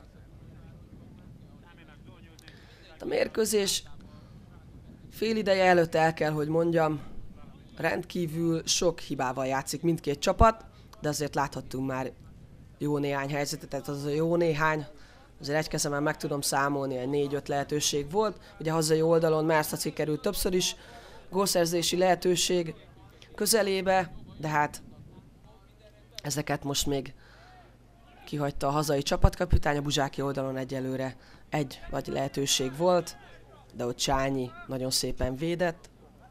A mérkőzés fél ideje előtt el kell, hogy mondjam, rendkívül sok hibával játszik mindkét csapat, de azért láthattunk már jó néhány helyzetet, tehát az a jó néhány, azért egy kezemmel meg tudom számolni, egy 4-5 lehetőség volt. Ugye hazai oldalon Mersz Laci került többször is gólszerzési lehetőség közelébe, de hát ezeket most még kihagyta a hazai csapatkapitány. A Buzsáki oldalon egyelőre egy nagy lehetőség volt, de ott Csányi nagyon szépen védett.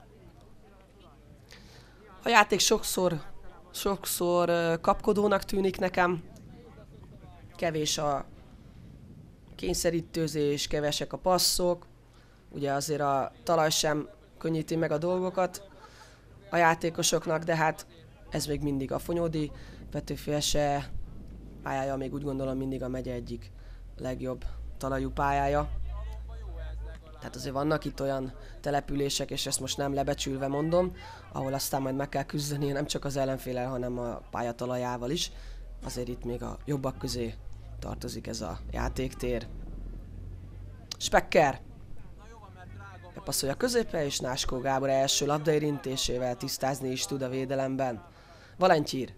A játék sokszor kapkodónak tűnik nekem. Kevés a kényszerítőzés, kevesek a passzok. Ugye azért a talaj sem könnyíti meg a dolgokat a játékosoknak, de hát ez még mindig a Fonyódi Petőfi Ese pályája, még úgy gondolom mindig a megye egyik legjobb talajú pályája. Tehát azért vannak itt olyan települések, és ezt most nem lebecsülve mondom, ahol aztán majd meg kell küzdeni nem csak az ellenféllel, hanem a pályatalajával is. Azért itt még a jobbak közé tartozik ez a játéktér. Specker bepasszolja a középre, és Náskó Gábor első labdaérintésével tisztázni is tud a védelemben. Valentyír.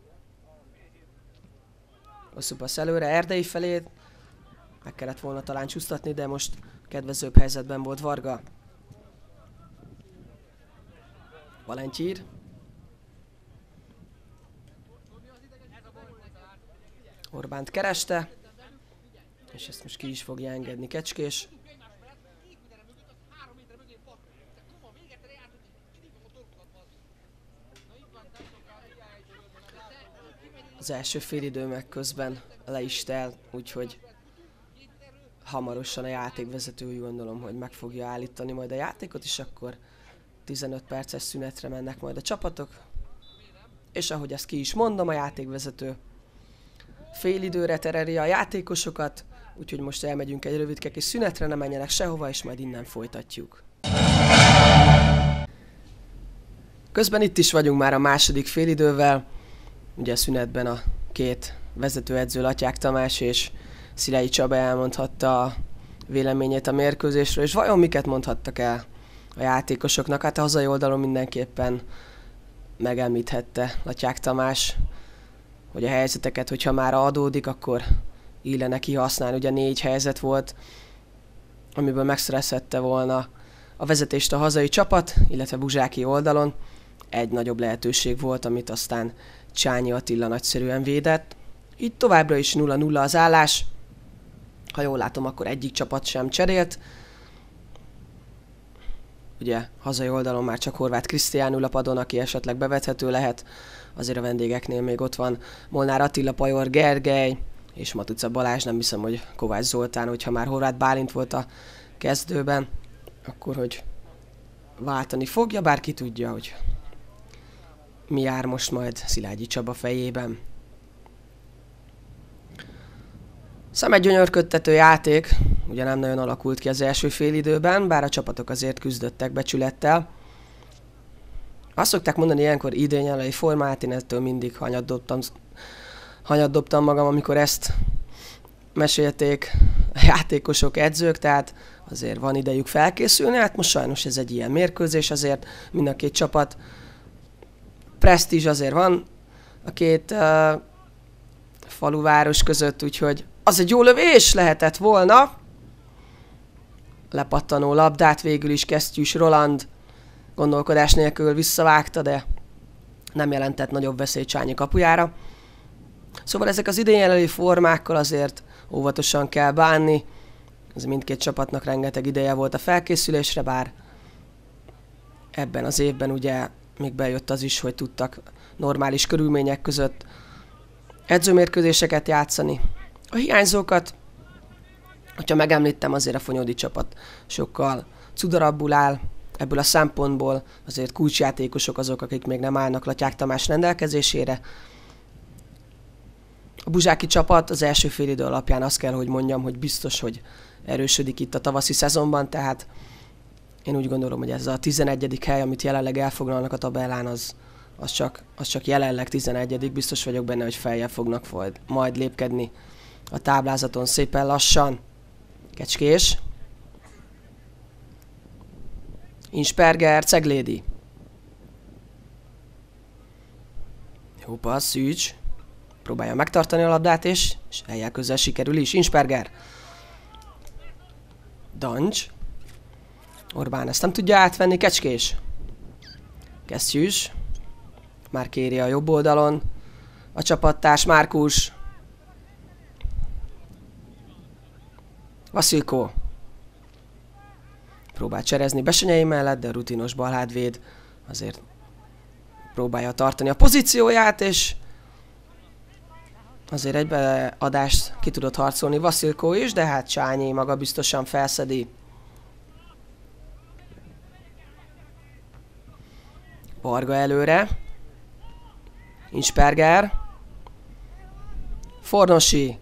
Hosszú passz előre, Erdei felé. Meg kellett volna talán csúsztatni, de most kedvezőbb helyzetben volt Varga. Valentyír. Orbánt kereste. És ezt most ki is fogja engedni Kecskés. Az első félidő meg közben le is telt, úgyhogy hamarosan a játékvezető úgy gondolom, hogy meg fogja állítani majd a játékot, és akkor 15 perces szünetre mennek majd a csapatok. És ahogy ezt ki is mondom, a játékvezető félidőre tereli a játékosokat, úgyhogy most elmegyünk egy rövidke kis szünetre, ne menjenek sehova, és majd innen folytatjuk. Közben itt is vagyunk már a második félidővel. Ugye a szünetben a két vezetőedző, Lattyák Tamás és Szilai Csaba elmondhatta a véleményét a mérkőzésről, és vajon miket mondhattak el a játékosoknak? Hát a hazai oldalon mindenképpen megemlíthette Lattyák Tamás, hogy a helyzeteket, hogyha már adódik, akkor illene kihasználni. Ugye 4 helyzet volt, amiből megszerezhette volna a vezetést a hazai csapat, illetve Buzsáki oldalon. Egy nagyobb lehetőség volt, amit aztán Csányi Attila nagyszerűen védett. Így továbbra is 0-0 az állás. Ha jól látom, akkor egyik csapat sem cserélt. Ugye hazai oldalon már csak Horváth Krisztián ül a padon, aki esetleg bevethető lehet. Azért a vendégeknél még ott van Molnár Attila, Pajor Gergely és Matuca Balázs. Nem hiszem, hogy Kovács Zoltán, hogyha már Horváth Bálint volt a kezdőben, akkor hogy váltani fogja, bár ki tudja, hogy mi jár most majd Szilágyi Csaba fejében. Egy gyönyörködtető játék, ugye nem nagyon alakult ki az első félidőben, bár a csapatok azért küzdöttek becsülettel. Azt szokták mondani ilyenkor idényelei formát, én ettől mindig hanyat dobtam magam, amikor ezt mesélték a játékosok, edzők, tehát azért van idejük felkészülni, hát most sajnos ez egy ilyen mérkőzés, azért mind a két csapat presztízs azért van a két faluváros között, úgyhogy az egy jó lövés lehetett volna. Lepattanó labdát végül is Kesztyűs Roland gondolkodás nélkül visszavágta, de nem jelentett nagyobb veszélyt Csányi kapujára. Szóval ezek az idényelői formákkal azért óvatosan kell bánni. Ez mindkét csapatnak rengeteg ideje volt a felkészülésre, bár ebben az évben ugye még bejött az is, hogy tudtak normális körülmények között edzőmérkőzéseket játszani. A hiányzókat, hogyha megemlítem, azért a Fonyódi csapat sokkal cudarabbul áll. Ebből a szempontból azért kulcsjátékosok azok, akik még nem állnak Latyák Tamás rendelkezésére. A buzsáki csapat az első félidő alapján azt kell, hogy mondjam, hogy biztos, hogy erősödik itt a tavaszi szezonban, tehát én úgy gondolom, hogy ez a 11. hely, amit jelenleg elfoglalnak a tabellán, az csak jelenleg 11. Biztos vagyok benne, hogy feljebb fognak majd lépkedni a táblázaton szépen lassan. Kecskés. Insperger, Ceglédi. Jó passz, Szűcs. Próbálja megtartani a labdát, és eljel közel sikerül is. Insperger. Dancs. Orbán ezt nem tudja átvenni, Kecskés. Kesztyűs. Már kéri a jobb oldalon. A csapattárs Márkus. Vasilko. Próbál cserezni Besenyei mellett, de rutinos balhátvéd azért próbálja tartani a pozícióját, és azért egy beadást ki tudott harcolni Vasilko is, de hát Csányi maga biztosan felszedi. Varga előre. Insperger. Fornosi.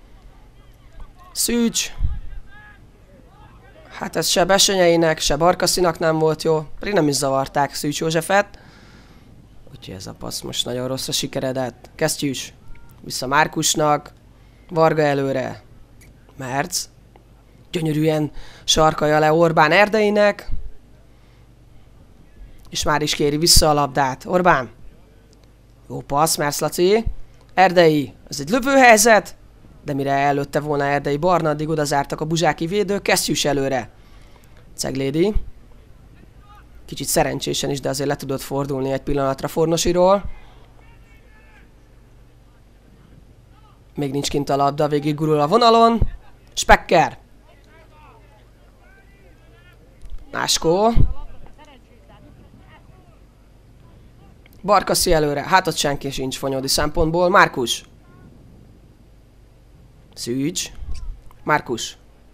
Szűcs. Hát ez se Besenyeinek, se Barkaszinak nem volt jó. Pedig nem is zavarták Szűcs Józsefet. Úgyhogy ez a passz most nagyon rosszra sikeredett. Kesztyűs. Vissza Márkusnak. Varga előre. Merc. Gyönyörűen sarkalja le Orbán Erdeinek. És már is kéri vissza a labdát. Orbán. Jó passz, Merc Laci. Erdei. Ez egy lövőhelyzet. De mire előtte volna Erdei Barna, addig odazártak a buzsáki védők. Kesztyűs előre. Ceglédi. Kicsit szerencsésen is, de azért le tudott fordulni egy pillanatra Fornosiról. Még nincs kint a labda, végig gurul a vonalon. Spekker. Náskó. Barkaszi előre. Hát ott senki sincs Fonyódi szempontból. Márkus. Szűcs. Márkus.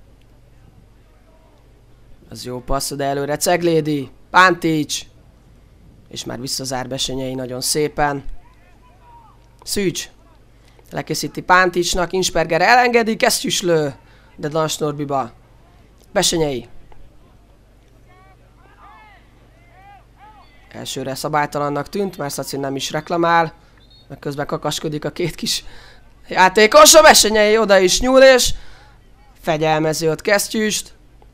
Az jó passz, de előre Ceglédi. Pántics. És már visszazár Besenyei nagyon szépen. Szűcs. Lekészíti Pánticsnak. Insperger elengedi. Kesztyűs lő. De Dans Norbiba. Besenyei. Elsőre szabálytalannak tűnt, mert Szacin nem is reklamál. Meg közben kakaskodik a két kis játékos. A Besenyei oda is nyúl, és fegyelmezi ott Kesztyűst.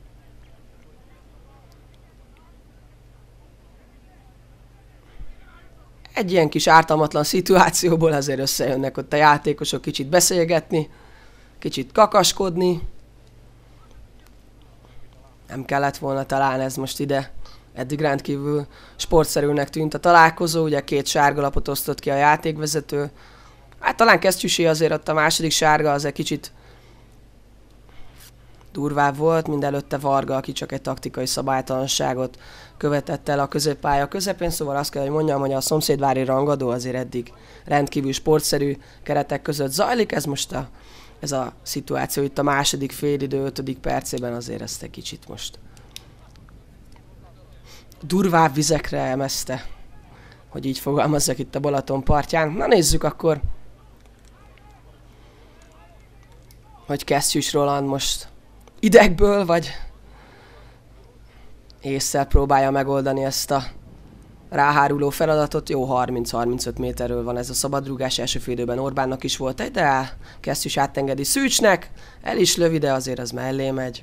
Egy ilyen kis ártalmatlan szituációból azért összejönnek ott a játékosok kicsit beszélgetni. kicsit kakaskodni. Nem kellett volna talán ez most ide. Eddig rendkívül sportszerűnek tűnt a találkozó, ugye 2 sárga lapot osztott ki a játékvezető. Hát talán Kesztyűsé azért ott a második sárga, az egy kicsit durvább volt, mindelőtte Varga, aki csak egy taktikai szabálytalanságot követett el a középpálya közepén, szóval azt kell, hogy mondjam, hogy a szomszédvári rangadó azért eddig rendkívül sportszerű keretek között zajlik, ez a szituáció itt a második félidő 5. percében azért ezt egy kicsit most durvább vizekre emezte, hogy így fogalmazzak itt a Balaton partján. Na nézzük akkor, hogy Kesztyűs Roland most idegből, vagy ésszel próbálja megoldani ezt a ráháruló feladatot. Jó, 30-35 méterről van ez a szabadrúgás, első félidőben Orbánnak is volt egy, de Kesztyűs átengedi Szűcsnek, el is lövi, de azért az mellé megy.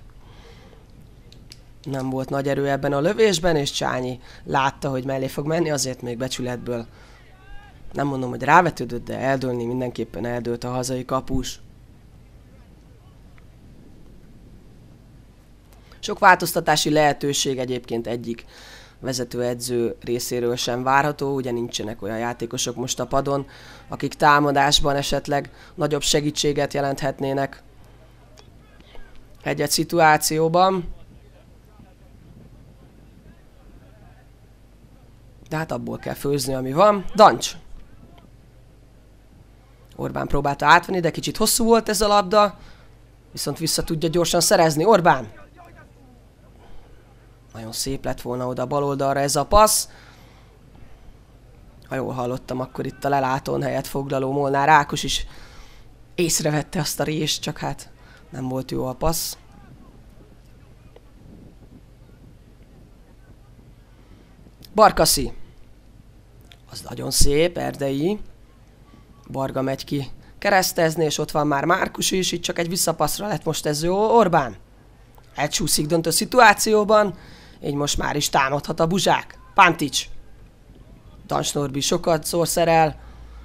Nem volt nagy erő ebben a lövésben, és Csányi látta, hogy mellé fog menni, azért még becsületből nem mondom, hogy rávetődött, de eldőlni mindenképpen eldőlt a hazai kapus. Sok változtatási lehetőség egyébként egyik vezetőedző részéről sem várható, ugye nincsenek olyan játékosok most a padon, akik támadásban esetleg nagyobb segítséget jelenthetnének egy-egy szituációban. De hát abból kell főzni, ami van. Dancs! Orbán próbálta átvenni, de kicsit hosszú volt ez a labda, viszont vissza tudja gyorsan szerezni. Orbán! Nagyon szép lett volna oda bal oldalra ez a passz. Ha jól hallottam, akkor itt a lelátón helyet foglaló Molnár Ákos is észrevette azt a rést, csak hát nem volt jó a passz. Barkaszi. Az nagyon szép, Erdei. Barga megy ki keresztezni, és ott van már Márkus is, itt csak egy visszapasszra lett most ez jó. Orbán elcsúszik döntő szituációban, így most már is támadhat a Buzsák. Pantics. Dancs Norbi sokat szórszerel.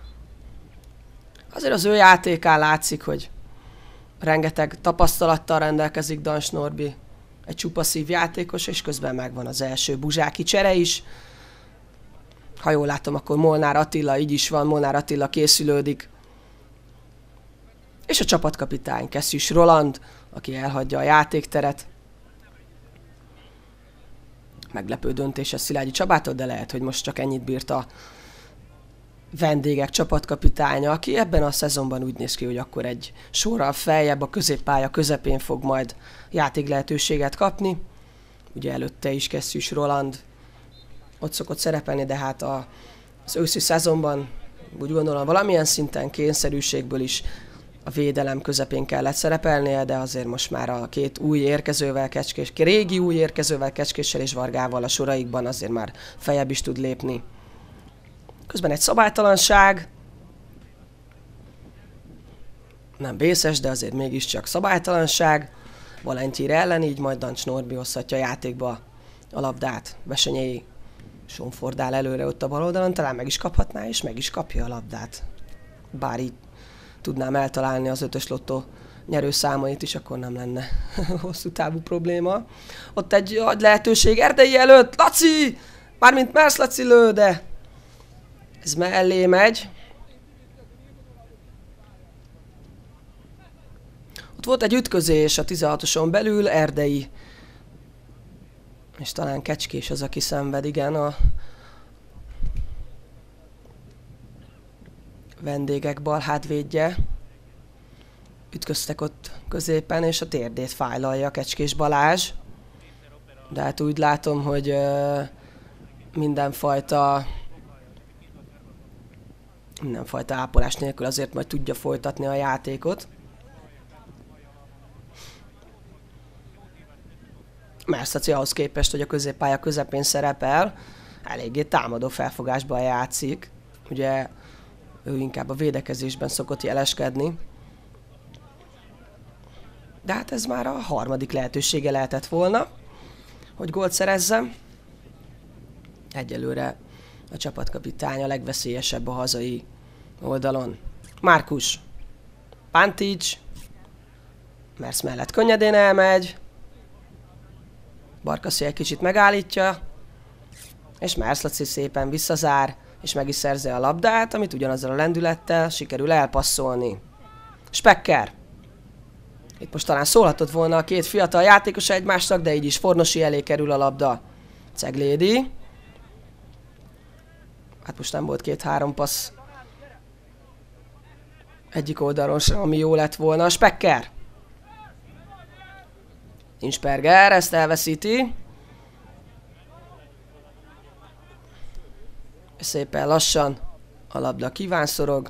Azért az ő játékán látszik, hogy rengeteg tapasztalattal rendelkezik Dancs Norbi. Egy csupa szívjátékos, és közben megvan az első buzsáki csere is. Ha jól látom, akkor Molnár Attila, így is van, Molnár Attila készülődik. És a csapatkapitány Kesztyűs Roland, aki elhagyja a játékteret. Meglepő döntés a Szilágyi Csabától, de lehet, hogy most csak ennyit bírt a vendégek csapatkapitánya, aki ebben a szezonban úgy néz ki, hogy akkor egy sorral feljebb a középpálya közepén fog majd játék lehetőséget kapni. Ugye előtte is Kesztyűs Roland ott szokott szerepelni, de hát az őszi szezonban úgy gondolom valamilyen szinten kényszerűségből is a védelem közepén kellett szerepelnie, de azért most már a két új érkezővel, régi új érkezővel, Kecskéssel és Vargával a soraikban azért már feljebb is tud lépni. Közben egy szabálytalanság. Nem vészes, de azért mégiscsak szabálytalanság. Valentyír ellen, így majd Dancs Norbi hozhatja a játékba a labdát. Besenyei Sonford áll előre ott a bal oldalon, talán meg is kaphatná, és meg is kapja a labdát. Bár így tudnám eltalálni az 5-ös lottó nyerőszámait is, akkor nem lenne hosszú távú probléma. Ott egy nagy lehetőség Erdei előtt, Laci! Mármint Mersz Laci lő, de ez mellé megy. Ott volt egy ütközés a 16-oson belül, Erdei és talán Kecskés az, aki szenved, igen, a vendégek bal hátvédje. Ütköztek ott középen, és a térdét fájlalja Kecskés Balázs. De hát úgy látom, hogy mindenfajta ápolás nélkül azért majd tudja folytatni a játékot. Merszaci ahhoz képest, hogy a középpálya közepén szerepel, eléggé támadó felfogásban játszik. Ugye ő inkább a védekezésben szokott jeleskedni. De hát ez már a harmadik lehetősége lehetett volna, hogy gólt szerezzem. Egyelőre a csapatkapitány a legveszélyesebb a hazai oldalon. Márkus. Pantics. Mersz mellett könnyedén elmegy. Barkasi egy kicsit megállítja. És Mersz Laci szépen visszazár, és meg is szerzi a labdát, amit ugyanazzal a lendülettel sikerül elpasszolni. Spekker. Itt most talán szólhatott volna a két fiatal játékos egymásnak, de így is Fornosi elé kerül a labda. Ceglédi. Hát most nem volt 2-3 passz egyik oldalon sem, ami jó lett volna. Spekker. Insperger ezt elveszíti. És szépen lassan a labda kívánszorog.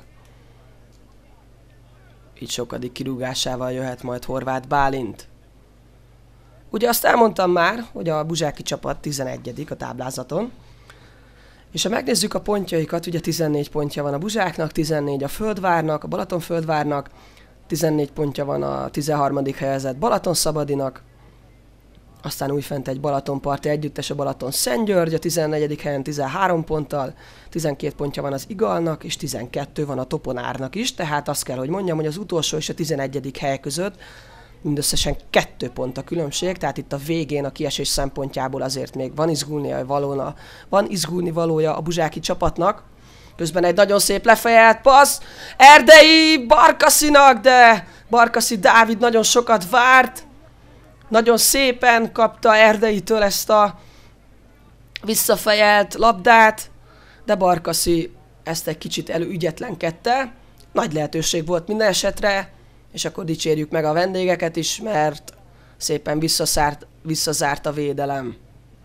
Így sokadik kirúgásával jöhet majd Horváth Bálint. Ugye azt elmondtam már, hogy a buzsáki csapat 11. a táblázaton. És ha megnézzük a pontjaikat, ugye 14 pontja van a Buzsáknak, 14 a Földvárnak, a Balatonföldvárnak, 14 pontja van a 13. helyezett Balatonszabadinak, aztán újfent egy balatonparti együttes a Balatonszentgyörgy, a 14. helyen 13 ponttal, 12 pontja van az Igalnak, és 12 van a Toponárnak is, tehát azt kell, hogy mondjam, hogy az utolsó és a 11. hely között mindösszesen 2 pont a különbség, tehát itt a végén a kiesés szempontjából azért még van izgulni valója a buzsáki csapatnak. Közben egy nagyon szép lefejelt passz, Erdei Barkasinak, de Barkasi Dávid nagyon sokat várt. Nagyon szépen kapta Erdeitől ezt a visszafejelt labdát, de Barkasi ezt egy kicsit ügyetlenkedte. Nagy lehetőség volt minden esetre, és akkor dicsérjük meg a vendégeket is, mert szépen visszazárt a védelem.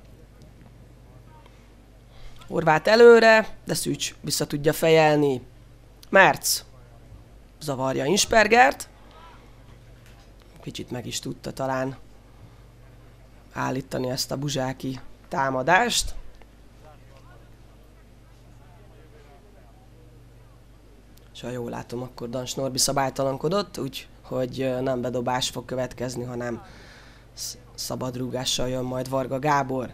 Horváth előre, de Szűcs vissza tudja fejelni. Merc zavarja Inspergert. Kicsit meg is tudta talán állítani ezt a buzsáki támadást. És ha jól látom, akkor Dans Norbi szabálytalankodott, úgyhogy nem bedobás fog következni, hanem szabadrúgással jön majd Varga Gábor,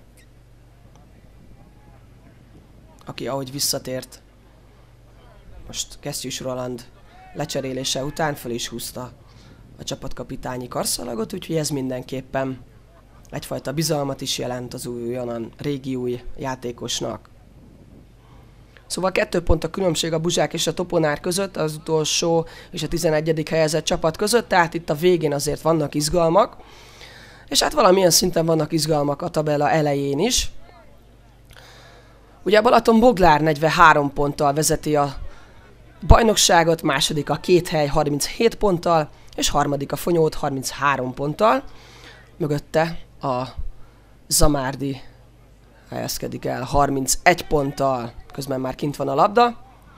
aki ahogy visszatért, most Kesztyűs Roland lecserélése után föl is húzta a csapatkapitányi karszalagot, úgyhogy ez mindenképpen egyfajta bizalmat is jelent az újonnan régi új játékosnak. Szóval 2 pont a különbség a Buzsák és a Toponár között, az utolsó és a 11. helyezett csapat között, tehát itt a végén azért vannak izgalmak, és hát valamilyen szinten vannak izgalmak a tabella elején is. Ugye a Balatonboglár 43 ponttal vezeti a bajnokságot, második a Két Hely 37 ponttal, és harmadik a Fonyód 33 ponttal. Mögötte a Zamárdi helyezkedik el 31 ponttal, közben már kint van a labda.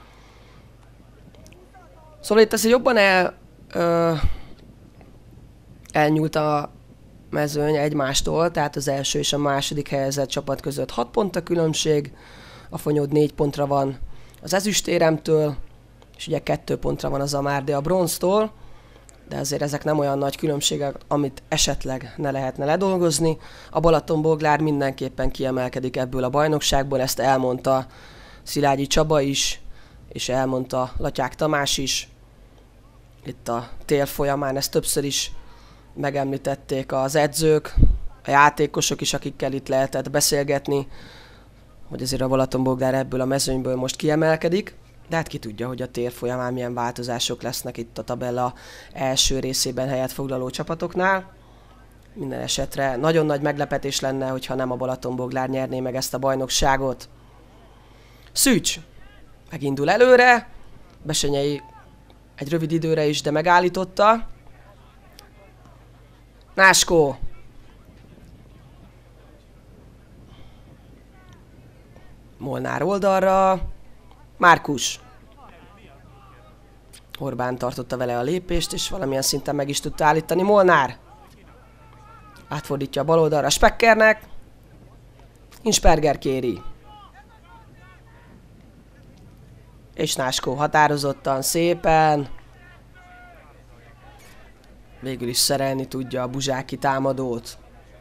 Szóval itt azért jobban elnyúlt a mezőny egymástól, tehát az első és a második helyezett csapat között 6 pont a különbség, a Fonyód 4 pontra van az ezüstéremtől, és ugye 2 pontra van a Zamárdi a bronztól, de azért ezek nem olyan nagy különbségek, amit esetleg ne lehetne ledolgozni. A Balatonboglár mindenképpen kiemelkedik ebből a bajnokságból, ezt elmondta Szilágyi Csaba is, és elmondta Latyák Tamás is. Itt a tél folyamán ezt többször is megemlítették az edzők, a játékosok is, akikkel itt lehetett beszélgetni, hogy azért a Balatonboglár ebből a mezőnyből most kiemelkedik. De hát ki tudja, hogy a tér folyamán milyen változások lesznek itt a tabella első részében helyet foglaló csapatoknál. Minden esetre nagyon nagy meglepetés lenne, hogyha nem a Balatonboglár nyerné meg ezt a bajnokságot. Szűcs megindul előre, Besenyei egy rövid időre is, de megállította. Náskó. Molnár oldalra. Márkus. Orbán tartotta vele a lépést, és valamilyen szinten meg is tudta állítani. Molnár. Átfordítja a bal oldalra Spekkernek. Insperger kéri. És Náskó határozottan, szépen. Végül is szerelni tudja a buzsáki támadót.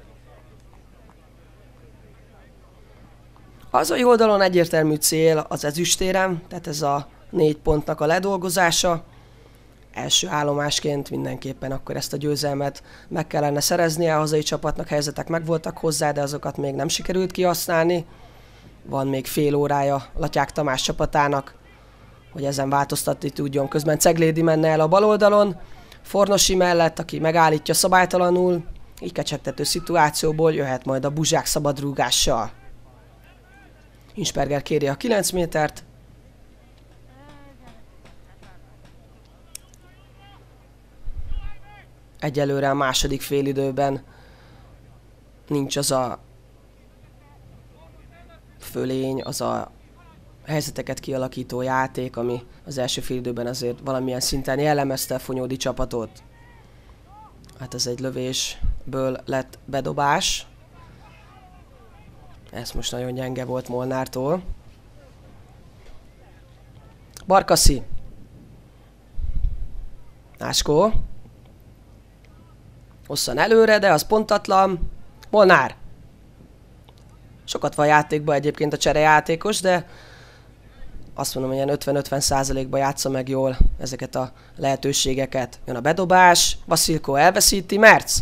Az a oldalon egyértelmű cél az ezüstérem, tehát ez a 4 pontnak a ledolgozása. első állomásként mindenképpen akkor ezt a győzelmet meg kellene szereznie. A hazai csapatnak helyzetek megvoltak hozzá, de azokat még nem sikerült kihasználni. Van még fél órája Latyák Tamás csapatának, hogy ezen változtatni tudjon. Közben Ceglédi menne el a bal oldalon, Fornosi mellett, aki megállítja szabálytalanul. Így kecsegtető szituációból jöhet majd a Buzsák szabadrúgással. Insperger kéri a 9 métert. Egyelőre a második félidőben nincs az a fölény, az a helyzeteket kialakító játék, ami az első félidőben azért valamilyen szinten jellemezte a Fonyódi csapatot. Hát ez egy lövésből lett bedobás. Ez most nagyon gyenge volt Molnártól. Barkaszi. Áskó. Hosszan előre, de az pontatlan. Molnár. Sokat van játékban egyébként a cserejátékos, de azt mondom, hogy ilyen 50-50%-ban játsza meg jól ezeket a lehetőségeket. Jön a bedobás, Vasilko elveszíti, Merc.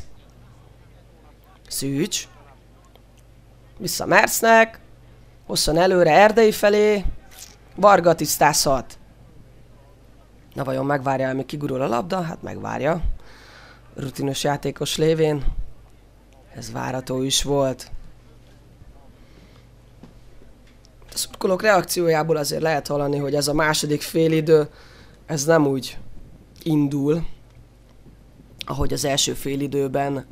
Szűcs. Vissza Mercnek. Hosszan előre Erdei felé. Varga tisztázhat. Na vajon megvárja, amíg kigurul a labda? Hát megvárja. Rutinos játékos lévén. Ez várható is volt. A szurkolók reakciójából azért lehet hallani, hogy ez a második félidő, ez nem úgy indul, ahogy az első félidőben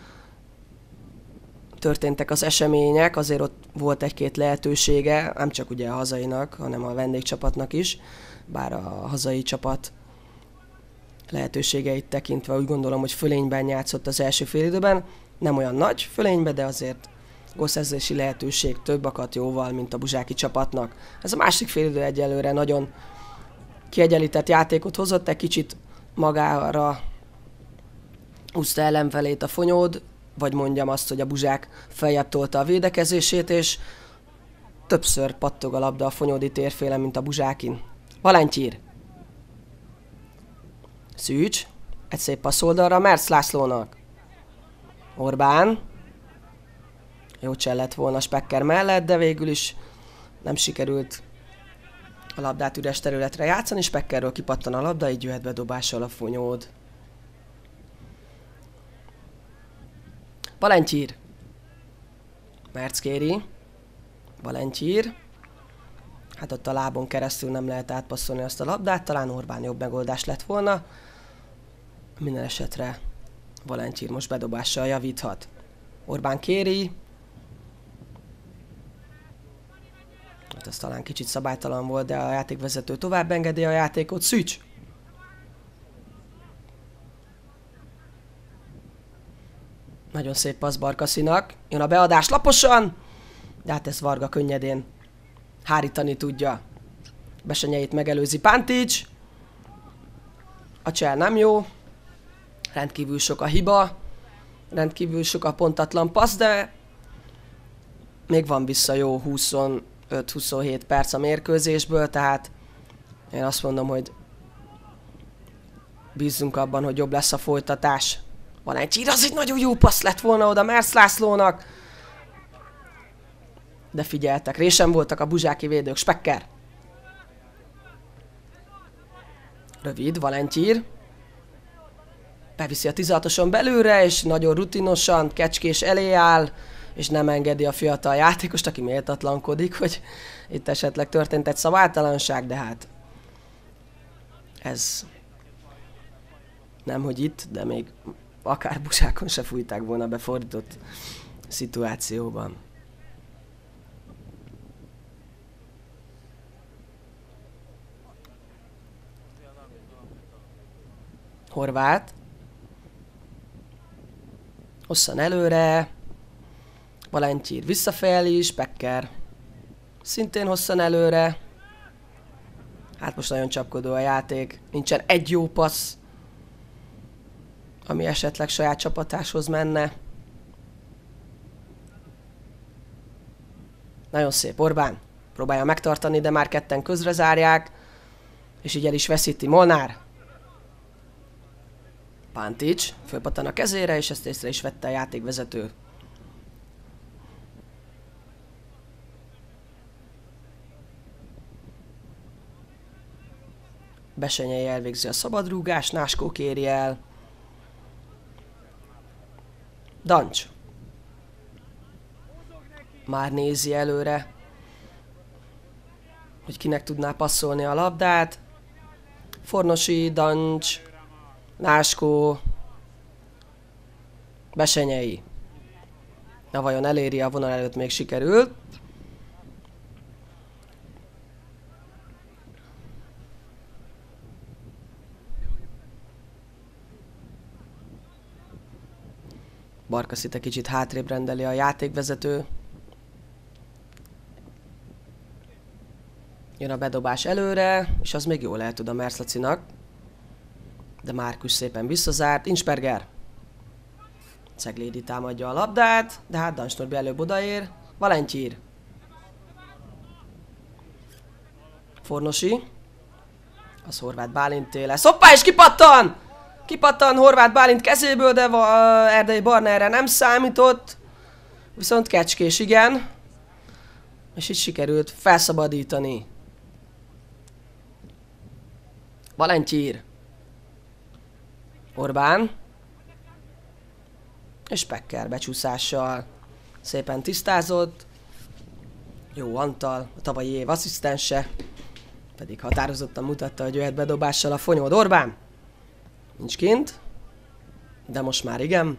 történtek az események. Azért ott volt egy-két lehetősége, nem csak ugye a hazainak, hanem a vendégcsapatnak is. Bár a hazai csapat lehetőségeit tekintve úgy gondolom, hogy fölényben játszott az első félidőben. Nem olyan nagy fölényben, de azért gólszerzési lehetőség több akadt jóval, mint a buzsáki csapatnak. Ez a másik félidő egyelőre nagyon kiegyenlített játékot hozott, egy kicsit magára húzta ellenfelét a Fonyód, vagy mondjam azt, hogy a Buzsák feljebb tolta a védekezését, és többször pattog a labda a Fonyódi térfélen, mint a Buzsákin. Valentyír. Szűcs. Egy szép passzoldalra Merc Lászlónak. Orbán. Jó csel lett volna Specker mellett, de végül is nem sikerült a labdát üres területre játszani. Speckerről kipattan a labda, így jöhet bedobással a Fonyód. Valentyír. Merc kéri. Valentyír. Hát ott a lábon keresztül nem lehet átpasszolni azt a labdát, talán Orbán jobb megoldás lett volna. Minden esetre Valentyír most bedobással javíthat. Orbán kéri. Hát ez talán kicsit szabálytalan volt, de a játékvezető tovább engedi a játékot. Szűcs! Nagyon szép passz Barkaszinak. Jön a beadás laposan, de hát ezt Varga könnyedén hárítani tudja. Besenyeit megelőzi Pántics. A csel nem jó. Rendkívül sok a hiba. Rendkívül sok a pontatlan passz, de még van vissza jó 25-27 perc a mérkőzésből, tehát én azt mondom, hogy bízzunk abban, hogy jobb lesz a folytatás. Van egy csír, az egy nagyon jó passz lett volna oda Merc Lászlónak. De figyeltek, résen voltak a buzsáki védők. Specker. Rövid, Valentyír. Beviszi a 16-oson belőle, és nagyon rutinosan Kecskés elé áll, és nem engedi a fiatal játékost, aki méltatlankodik, hogy itt esetleg történt egy szabálytalanság, de hát ez nem, hogy itt, de még akár Buzsákon se fújták volna befordított szituációban. Horváth. Hosszan előre. Valentyír visszafel is, Becker szintén hosszan előre. Hát most nagyon csapkodó a játék. Nincsen egy jó passz, ami esetleg saját csapatáshoz menne. Nagyon szép Orbán. Próbálja megtartani, de már ketten közre zárják. És így el is veszíti Molnár. Pantics fölpattan a kezére, és ezt észre is vette a játékvezető. Besenyei elvégzi a szabadrúgást, Náskó kéri el. Dancs. Már nézi előre, hogy kinek tudná passzolni a labdát. Fornosi, Dancs, Náskó, Besenyei. Na vajon eléri a vonal előtt, még sikerült. Barkaszit egy kicsit hátrébb rendeli a játékvezető. Jön a bedobás előre, és az még jól el tud a Merszlacinak. De Márkus szépen visszazárt. Innsperger. Ceglédi támadja a labdát, de hát Dancs Norbi előbb odaér. Valentyír. Fornosi. Az Horváth Bálinté lesz. Hoppá, és kipattan! Kipattan Horváth Bálint kezéből, de Erdei Barna erre nem számított. Viszont Kecskés igen. És itt sikerült felszabadítani. Valentyír. Orbán. És Pekker becsúszással szépen tisztázott. Jó Antal, a tavalyi év asszisztense. Pedig határozottan mutatta, hogy jöhet bedobással a Fonyód. Orbán. Nincs kint. De most már igen.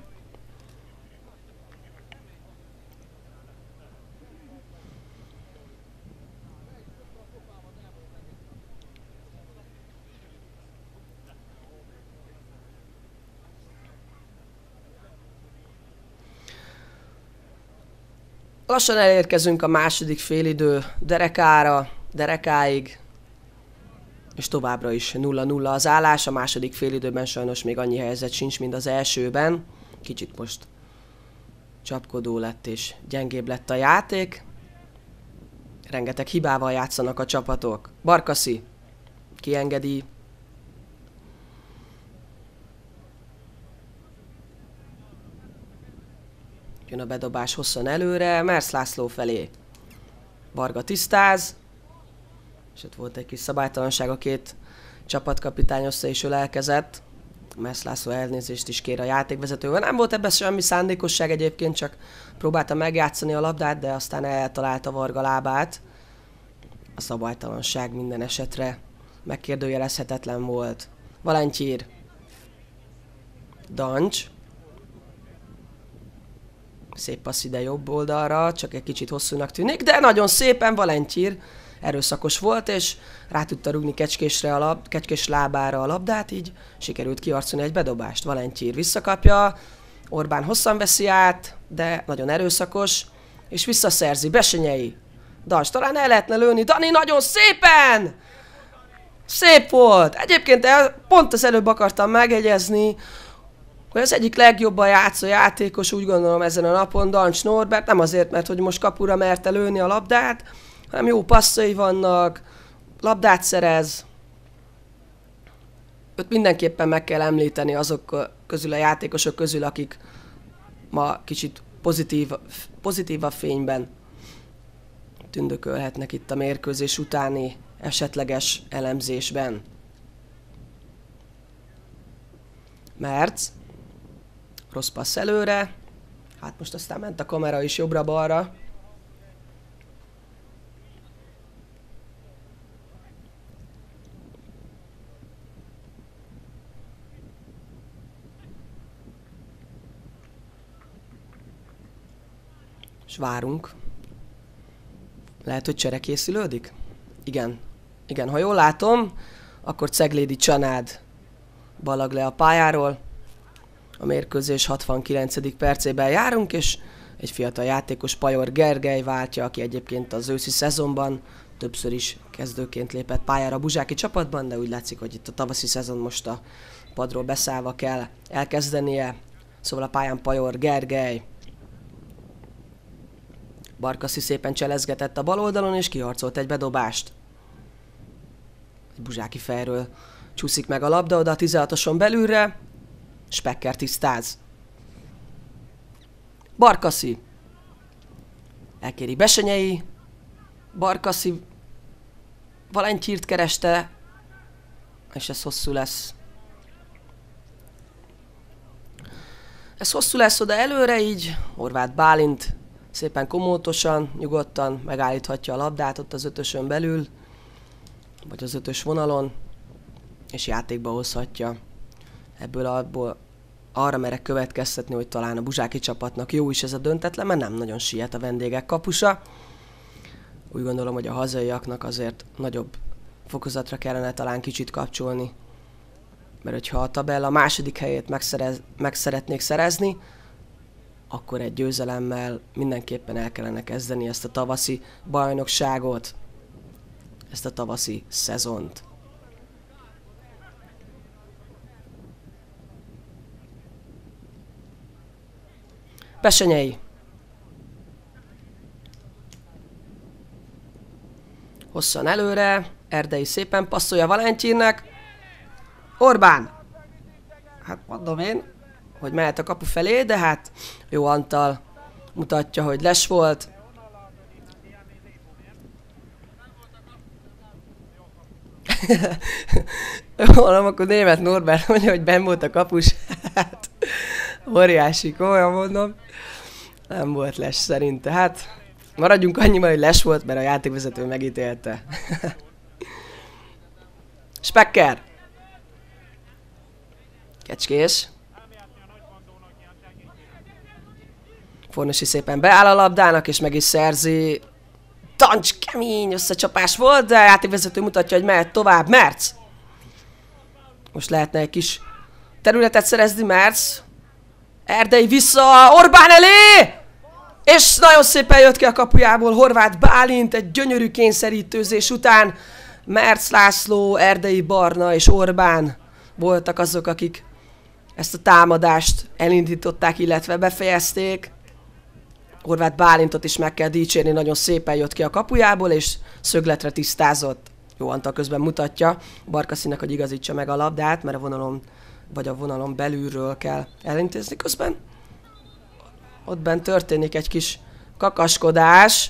Lassan elérkezünk a második félidő derekáig, és továbbra is 0-0 az állás. A második félidőben sajnos még annyi helyzet sincs, mint az elsőben. Kicsit most csapkodó lett és gyengébb lett a játék. Rengeteg hibával játszanak a csapatok. Barkaszi kiengedi. Jön a bedobás hosszan előre, Mersz László felé. Varga tisztáz. És ott volt egy kis szabálytalanság, a két csapatkapitány össze is ölelkezett. Mersz László elnézést is kér a játékvezetővel. Nem volt ebben semmi szándékosság egyébként, csak próbálta megjátszani a labdát, de aztán eltalálta Varga lábát. A szabálytalanság minden esetre megkérdőjelezhetetlen volt. Valentyír. Dancs. Szép passz ide jobb oldalra, csak egy kicsit hosszúnak tűnik, de nagyon szépen Valentyír erőszakos volt, és rá tudta rúgni Kecskés lábára a labdát, így sikerült kiarcolni egy bedobást. Valentyír visszakapja, Orbán hosszan veszi át, de nagyon erőszakos, és visszaszerzi. Besenyei. Dancs, talán el lehetne lőni. Dani, nagyon szépen! Szép volt! Egyébként pont az előbb akartam megjegyezni, hogy az egyik legjobban játszó játékos, úgy gondolom ezen a napon, Dancs Norbert, nem azért, mert hogy most kapura merte lőni a labdát, hanem jó passzai vannak, labdát szerez. Őt mindenképpen meg kell említeni azok közül a játékosok közül, akik ma kicsit pozitívabb fényben tündökölhetnek itt a mérkőzés utáni esetleges elemzésben. Merc. Rossz passz előre. Hát most aztán ment a kamera is jobbra-balra. És várunk. Lehet, hogy csere készülődik? Igen. Igen, ha jól látom, akkor Ceglédi Csanád ballag le a pályáról. A mérkőzés 69. percében járunk, és egy fiatal játékos, Pajor Gergely váltja, aki egyébként az őszi szezonban többször is kezdőként lépett pályára a buzsáki csapatban, de úgy látszik, hogy itt a tavaszi szezon most a padról beszállva kell elkezdenie. Szóval a pályán Pajor Gergely. Barkaszi szépen cselezgetett a bal oldalon, és kiharcolt egy bedobást. Egy buzsáki fejről csúszik meg a labda oda a 16-oson belülre. Specker tisztáz. Barkaszi. Elkéri Bessenyei. Barkaszi Valentyírt kereste, és ez hosszú lesz. Ez hosszú lesz oda előre így. Horváth Bálint szépen komótosan, nyugodtan megállíthatja a labdát ott az ötösön belül, vagy az ötös vonalon, és játékba hozhatja. Ebből abból arra merek következtetni, hogy talán a buzsáki csapatnak jó is ez a döntetlen, mert nem nagyon siet a vendégek kapusa. Úgy gondolom, hogy a hazaiaknak azért nagyobb fokozatra kellene talán kicsit kapcsolni. Mert hogyha a tabella második helyét meg szeretnék szerezni, akkor egy győzelemmel mindenképpen el kellene kezdeni ezt a tavaszi bajnokságot, ezt a tavaszi szezont. Bessenyei. Hosszan előre, Erdei szépen passzolja Valentyínnek. Orbán! Hát mondom én, hogy mehet a kapu felé, de hát jó Antal mutatja, hogy les volt. Mondom, akkor Németh Norbert mondja, hogy benn volt a kapus. Hát, óriási, komolyan mondom. Nem volt les szerinte. Hát, maradjunk annyiban, hogy les volt, mert a játékvezető megítélte. Specker! Kecskés. Fornosi szépen beáll a labdának, és meg is szerzi. Tancs, kemény összecsapás volt, de a játékvezető mutatja, hogy mehet tovább. Merc! Most lehetne egy kis területet szerezni, Merc. Erdei vissza, Orbán elé! És nagyon szépen jött ki a kapujából Horváth Bálint egy gyönyörű kényszerítőzés után. Merc László, Erdei Barna és Orbán voltak azok, akik ezt a támadást elindították, illetve befejezték. Horváth Bálintot is meg kell dicsérni, nagyon szépen jött ki a kapujából, és szögletre tisztázott. Jó Antal közben mutatja Barkaszinak, hogy igazítsa meg a labdát, mert a vonalon, vagy a vonalon belülről kell elintézni közben. Ott bent történik egy kis kakaskodás.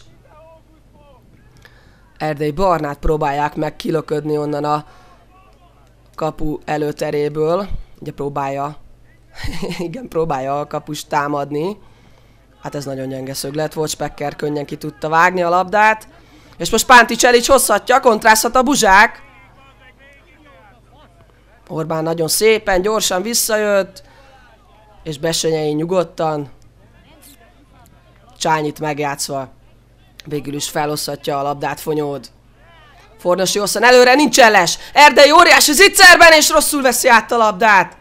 Erdei Barnát próbálják meg kilöködni onnan a kapu előteréből. Ugye próbálja, igen, próbálja a kapust támadni. Hát ez nagyon gyenge szöglet volt, Specker könnyen ki tudta vágni a labdát. És most Pánti Cselics hozhatja, kontrázhat a Buzsák. Orbán nagyon szépen, gyorsan visszajött. És Bessenyei nyugodtan. Csányit megjátszva. Végül is felhozhatja a labdát Fonyód. Fornosi hosszan előre, nincsen les. Erdei óriási zicserben, és rosszul veszi át a labdát.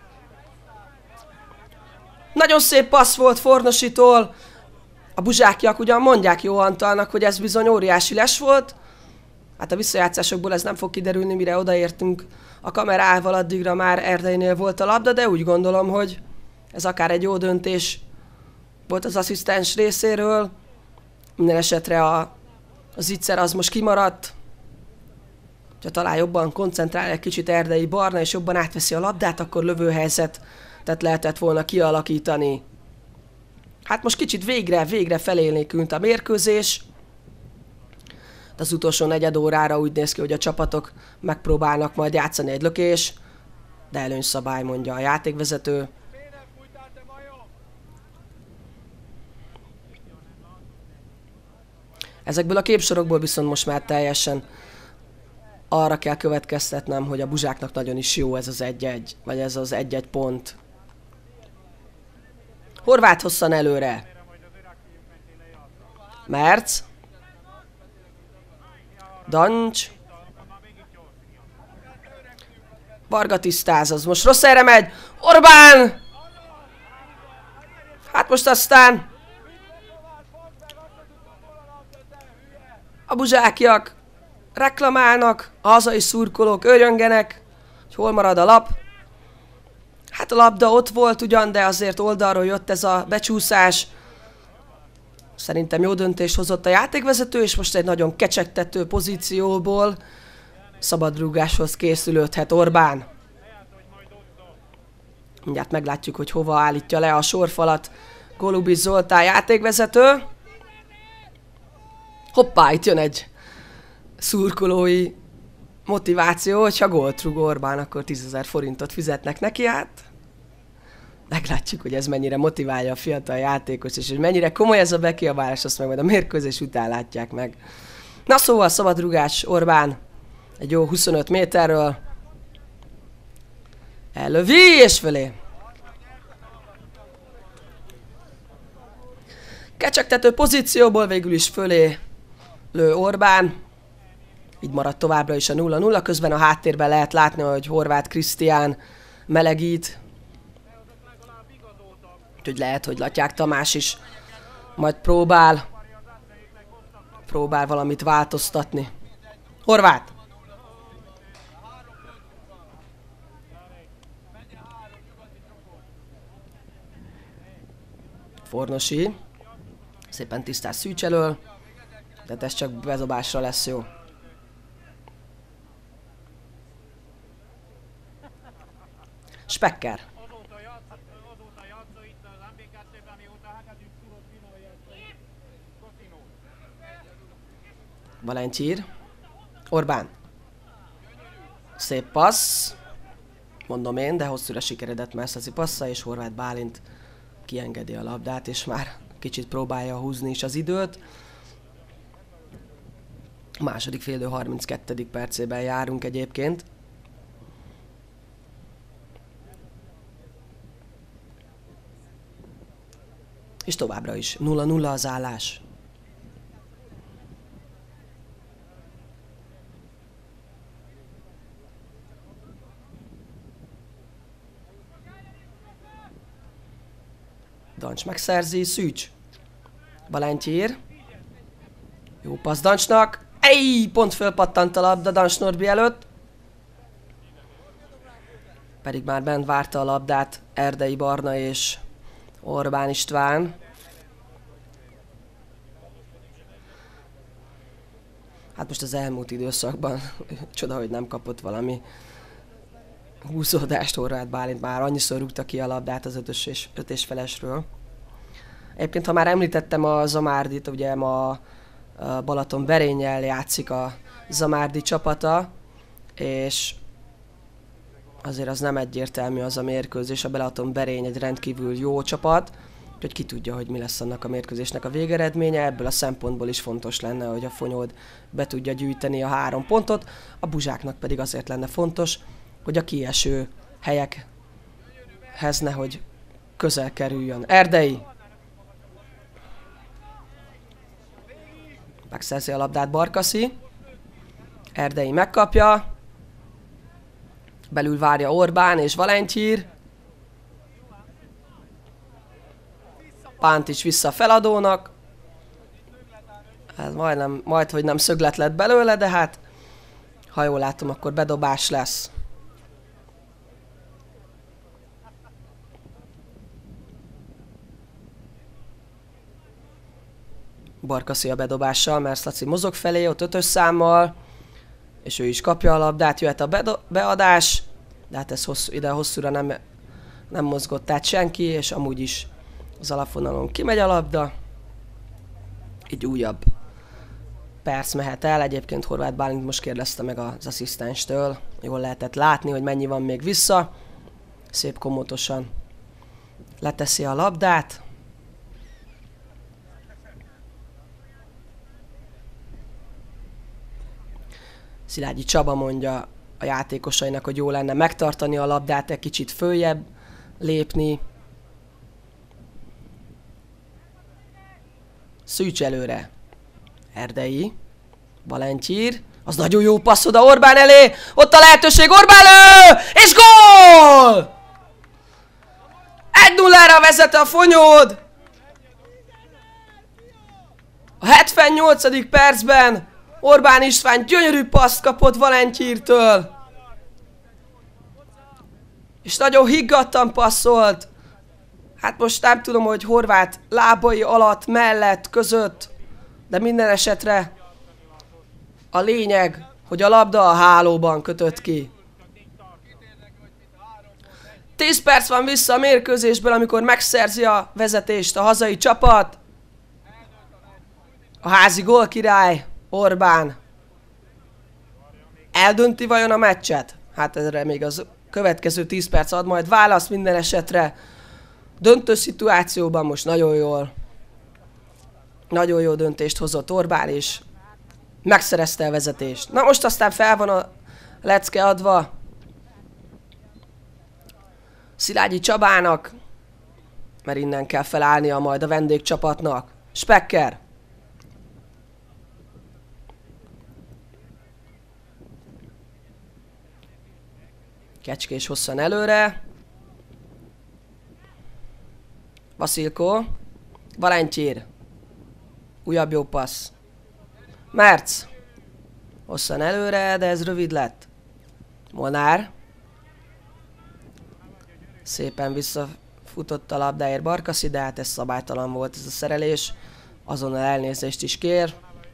Nagyon szép passz volt Fornositól. A buzsákiak ugyan mondják Jó Antalnak, hogy ez bizony óriási les volt. Hát a visszajátszásokból ez nem fog kiderülni, mire odaértünk a kamerával, addigra már Erdeinél volt a labda, de úgy gondolom, hogy ez akár egy jó döntés volt az asszisztens részéről. Minden esetre a zicser az most kimaradt. Ha talán jobban koncentrál egy kicsit Erdei Barna, és jobban átveszi a labdát, akkor lövőhelyzetet lehetett volna kialakítani. Hát most kicsit végre felélénkült a mérkőzés. De az utolsó negyed órára úgy néz ki, hogy a csapatok megpróbálnak majd játszani egy lökés, de előnyszabály, mondja a játékvezető. Ezekből a képsorokból viszont most már teljesen arra kell következtetnem, hogy a Buzsáknak nagyon is jó ez az 1-1, vagy ez az 1-1 pont. Horváth hosszan előre. Merc. Dancs. Varga tisztáz, az most rossz helyre megy. Orbán! Hát most aztán a buzsákiak reklamálnak, a hazai szurkolók örjöngenek, hogy hol marad a lap. Hát a labda ott volt ugyan, de azért oldalról jött ez a becsúszás. Szerintem jó döntést hozott a játékvezető, és most egy nagyon kecsegtető pozícióból szabadrúgáshoz készülődhet Orbán. Mindjárt meglátjuk, hogy hova állítja le a sorfalat Golubics Zoltán játékvezető. Hoppá, itt jön egy szurkolói motiváció, hogyha gólt rúg Orbán, akkor 10 000 forintot fizetnek neki, hát meglátjuk, hogy ez mennyire motiválja a fiatal játékos, és hogy mennyire komoly ez a bekiabálás, azt meg majd a mérkőzés után látják meg. Na szóval szabadrugás Orbán egy jó 25 méterről. Ellövi és fölé. Kecsegtető pozícióból végül is fölé lő Orbán. Így maradt továbbra is a 0-0, közben a háttérben lehet látni, hogy Horváth Krisztián melegít. Úgyhogy lehet, hogy Latyák Tamás is majd próbál valamit változtatni. Horváth! Fornosi. Szépen tisztás Szűcs elől. De ez csak bezobásra lesz jó. Specker. Valentyír. Orbán. Szép passz. Mondom én, de hosszúra sikeredett Merszaci passza, és Horváth Bálint kiengedi a labdát, és már kicsit próbálja húzni is az időt. A második félidő 32. percében járunk egyébként. És továbbra is 0-0 az állás. Dancs megszerzi, Szűcs. Valentyír. Jó passz Dancsnak. Pont fölpattant a labda Dancs Norbi előtt. Pedig már bent várta a labdát Erdei Barna és Orbán István. Hát most az elmúlt időszakban csoda, hogy nem kapott valami húzódást Horváth Bálint, már annyiszor rúgta ki a labdát az 5 és felesről. Egyébként, ha már említettem a Zamárdit, ugye ma a Balatonberénnyel játszik a Zamárdi csapata, és azért az nem egyértelmű az a mérkőzés, a Balatonberény egy rendkívül jó csapat, úgyhogy ki tudja, hogy mi lesz annak a mérkőzésnek a végeredménye, ebből a szempontból is fontos lenne, hogy a Fonyód be tudja gyűjteni a 3 pontot, a Buzsáknak pedig azért lenne fontos, hogy a kieső helyekhez nehogy közel kerüljön. Erdei! Megszerzi a labdát Barkaszi. Erdei megkapja. Belül várja Orbán és Valentyír. Pántics vissza a feladónak. Ez majd, hogy nem szöglet lett belőle, de hát ha jól látom, akkor bedobás lesz. Barkaszi a bedobással, mert Laci mozog felé, ott 5-ös számmal, és ő is kapja a labdát, jöhet a beadás, de hát ez ide hosszúra nem mozgott át senki, és amúgy is az alapvonalon kimegy a labda. Így újabb perc mehet el, egyébként Horváth Bálint most kérdezte meg az asszisztenstől, jól lehetett látni, hogy mennyi van még vissza. Szép komótosan leteszi a labdát. Szilágyi Csaba mondja a játékosainak, hogy jó lenne megtartani a labdát, egy kicsit följebb lépni. Szűcs előre. Erdei. Valentyír. Az nagyon jó passz oda Orbán elé. Ott a lehetőség, Orbán elő! És gól! 1-0-ra vezet a Fonyód. A 78. percben Orbán István gyönyörű paszt kapott Valentyírtől. És nagyon higgadtan passzolt. Hát most nem tudom, hogy Horváth lábai alatt, mellett, között, de minden esetre a lényeg, hogy a labda a hálóban kötött ki. 10 perc van vissza a mérkőzésből, amikor megszerzi a vezetést a hazai csapat. A házi gólkirály, Orbán. Eldönti vajon a meccset? Hát erre még az következő 10 perc ad majd választ minden esetre. Döntő szituációban most nagyon jó döntést hozott Orbán, és megszerezte a vezetést. Na most aztán fel van a lecke adva Szilágyi Csabának, mert innen kell felállnia majd a vendégcsapatnak. Specker. Kecskés hosszan előre. Vasilko. Valentyír. Újabb jó passz. Merc. Hosszan előre, de ez rövid lett. Molnár. Szépen visszafutott a labdáért Barkaszi, de hát ez szabálytalan volt ez a szerelés. Azonnal elnézést is kér.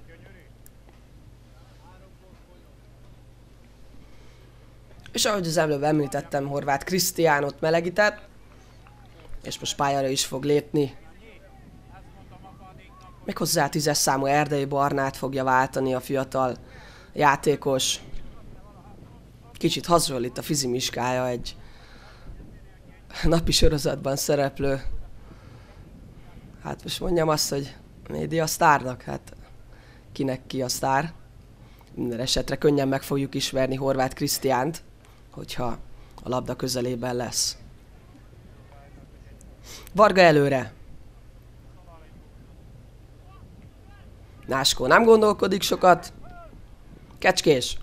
És ahogy az előbb említettem, Horváth Krisztiánot melegített. És most pályára is fog lépni. Méghozzá 10-es számú Erdei Barnát fogja váltani a fiatal játékos. Kicsit hazról itt a fizimiskája egy napi sorozatban szereplő. Hát most mondjam azt, hogy média sztárnak, hát kinek ki a sztár. Minden esetre könnyen meg fogjuk ismerni Horváth Krisztiánt, hogyha a labda közelében lesz. Varga előre. Náskó nem gondolkodik sokat. Kecskés.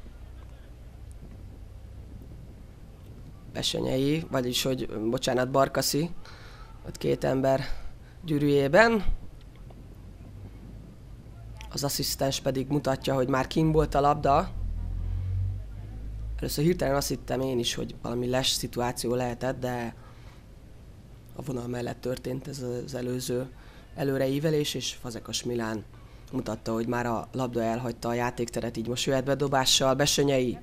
Besenyei, vagyis hogy, bocsánat, Barkaszi. Ott két ember gyűrűjében. Az asszisztens pedig mutatja, hogy már kint volt a labda. Először hirtelen azt hittem én is, hogy valami les szituáció lehetett, de a vonal mellett történt ez az előző előreívelés, és Fazekas Milán mutatta, hogy már a labda elhagyta a játékteret, így most jöhet bedobással Besenyei.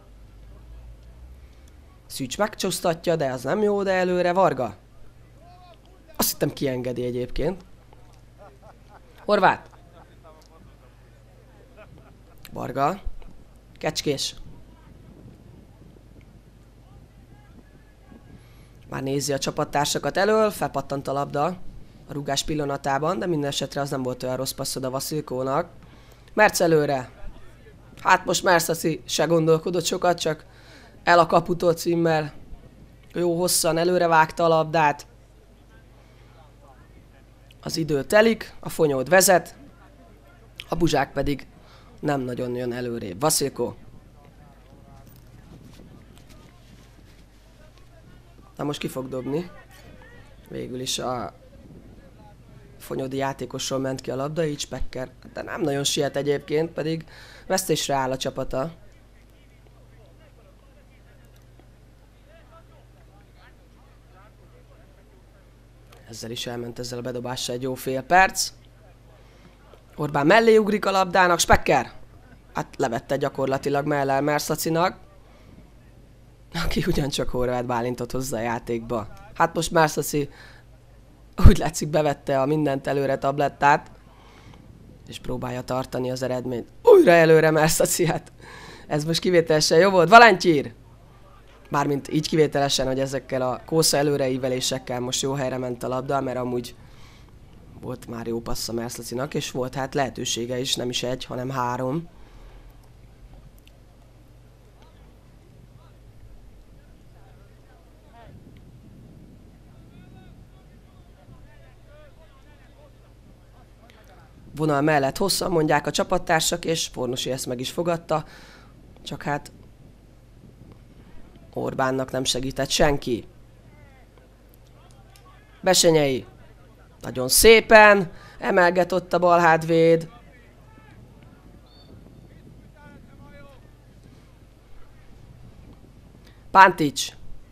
Szűcs megcsúsztatja, de az nem jó, de előre Varga. Azt hittem kiengedi egyébként. Horváth. Varga. Kecskés. Már nézi a csapattársakat elől, felpattant a labda a rúgás pillanatában, de minden esetre az nem volt olyan rossz passzod a Vasilkónak. Merc előre. Hát most Mercasi se gondolkodott sokat, csak el a kaputól címmel. Jó hosszan előre vágta a labdát. Az idő telik, a Fonyód vezet, a Buzsák pedig nem nagyon jön előrébb. Vasilko. Na most ki fog dobni? Végül is a fonyódi játékosról ment ki a labda, így Specker. De nem nagyon siet egyébként, pedig vesztésre áll a csapata. Ezzel is elment ezzel a bedobással egy jó fél perc. Orbán mellé ugrik a labdának, Specker! Hát levette gyakorlatilag mellel Mersacinak, aki ugyancsak Horváth Bálintot hozza a játékba. Hát most Mersaci úgy látszik bevette a mindent előre tablettát, és próbálja tartani az eredményt. Újra előre Mersaci, hát ez most kivételesen jó volt. Valentyír! Mármint így kivételesen, hogy ezekkel a kósza előreívelésekkel most jó helyre ment a labda, mert amúgy volt már jó passz a Mersacinak, és volt hát lehetősége is, nem is egy, hanem 3. Vonal mellett hosszan mondják a csapattársak, és Fornosi ezt meg is fogadta, csak hát Orbánnak nem segített senki. Besenyei. Nagyon szépen emelget ott a balhátvéd. Pántics.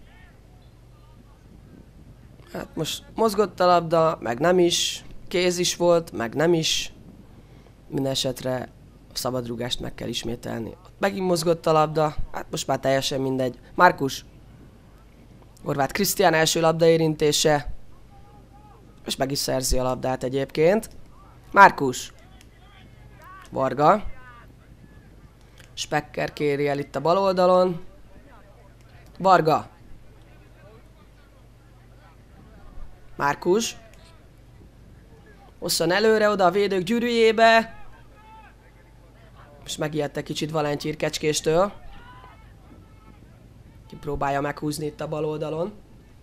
Hát most mozgott a labda, meg nem is. Kéz is volt, meg nem is. Minden esetre a szabadrúgást meg kell ismételni. Ott megint mozgott a labda, hát most már teljesen mindegy. Márkus. Horváth Krisztián első labdaérintése. És meg is szerzi a labdát egyébként. Márkus. Varga. Specker kéri el itt a bal oldalon. Varga. Márkus. Hosszan előre, oda a védők gyűrűjébe. És megijedtek kicsit Valentyír Kecskéstől. Ki próbálja meghúzni itt a bal oldalon.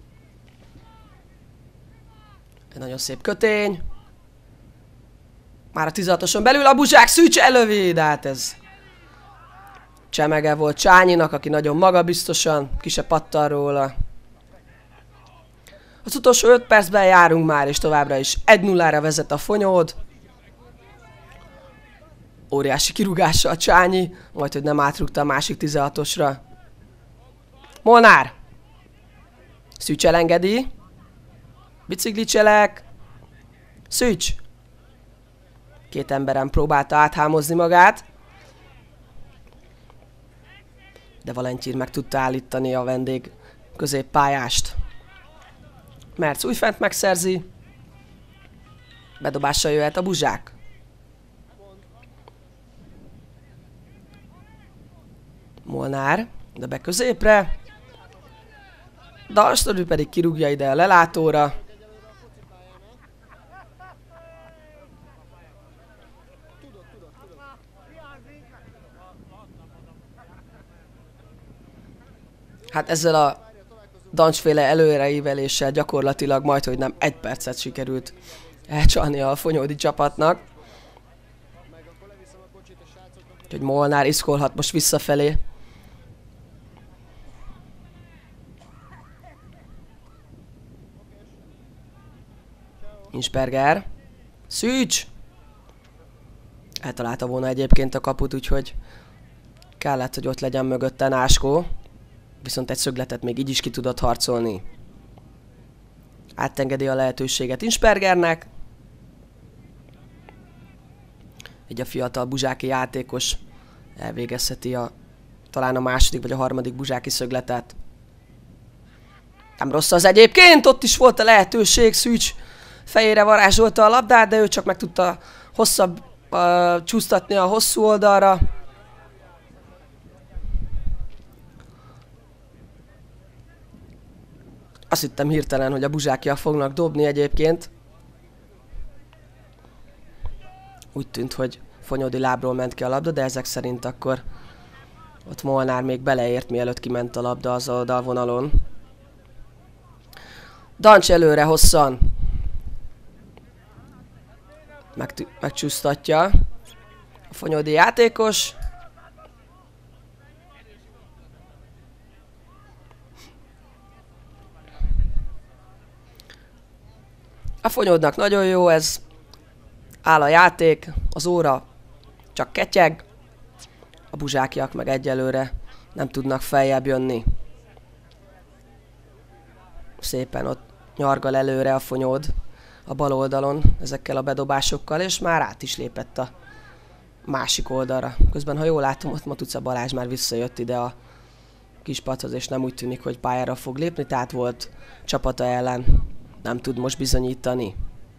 Egy nagyon szép kötény. Már a 16-oson belül a Buzsák Szűcs elővi, de hát ez csemege volt Csányinak, aki nagyon magabiztosan, ki se pattan róla. Az utolsó 5 percben járunk már, és továbbra is 1-0-ra vezet a Fonyód. Óriási kirúgással Csányi, majd hogy nem átrúgta a másik 16-osra. Molnár! Szűcs elengedi. Biciklicselek. Szűcs! 2 emberen próbálta áthámozni magát. De Valentyír meg tudta állítani a vendég középpályást. Merc újfent megszerzi. Bedobással jöhet a Buzsák. Molnár, de be középre. Dalstorű pedig kirúgja ide a lelátóra. Hát ezzel a Dancsféle előreíveléssel gyakorlatilag majdhogy nem 1 percet sikerült elcsalni a fonyódi csapatnak. Úgyhogy Molnár iszkolhat most visszafelé. Insperger. Szűcs! Eltalálta volna egyébként a kaput, úgyhogy kellett, hogy ott legyen mögötte Náskó. Viszont egy szögletet még így is ki tudott harcolni. Átengedi a lehetőséget Inspergernek. Így a fiatal buzsáki játékos elvégezheti talán a második vagy a harmadik buzsáki szögletet. Nem rossz az egyébként, ott is volt a lehetőség, Szűcs fejére varázsolta a labdát, de ő csak meg tudta hosszabb csúsztatni a hosszú oldalra. Azt hittem hirtelen, hogy a buzsákiak fognak dobni egyébként. Úgy tűnt, hogy Fonyódi lábról ment ki a labda, de ezek szerint akkor ott Molnár még beleért, mielőtt kiment a labda az oldalvonalon. Dancs előre hosszan. Megcsúsztatja a fonyódi játékos. A Fonyódnak nagyon jó ez. Áll a játék, az óra csak ketyeg. A buzsákiak meg egyelőre nem tudnak feljebb jönni. Szépen ott nyargal előre a Fonyód a bal oldalon ezekkel a bedobásokkal, és már át is lépett a másik oldalra. Közben, ha jól látom, ott Matuca Balázs már visszajött ide a kispadhoz, és nem úgy tűnik, hogy pályára fog lépni, tehát volt csapata ellen, nem tud most bizonyítani.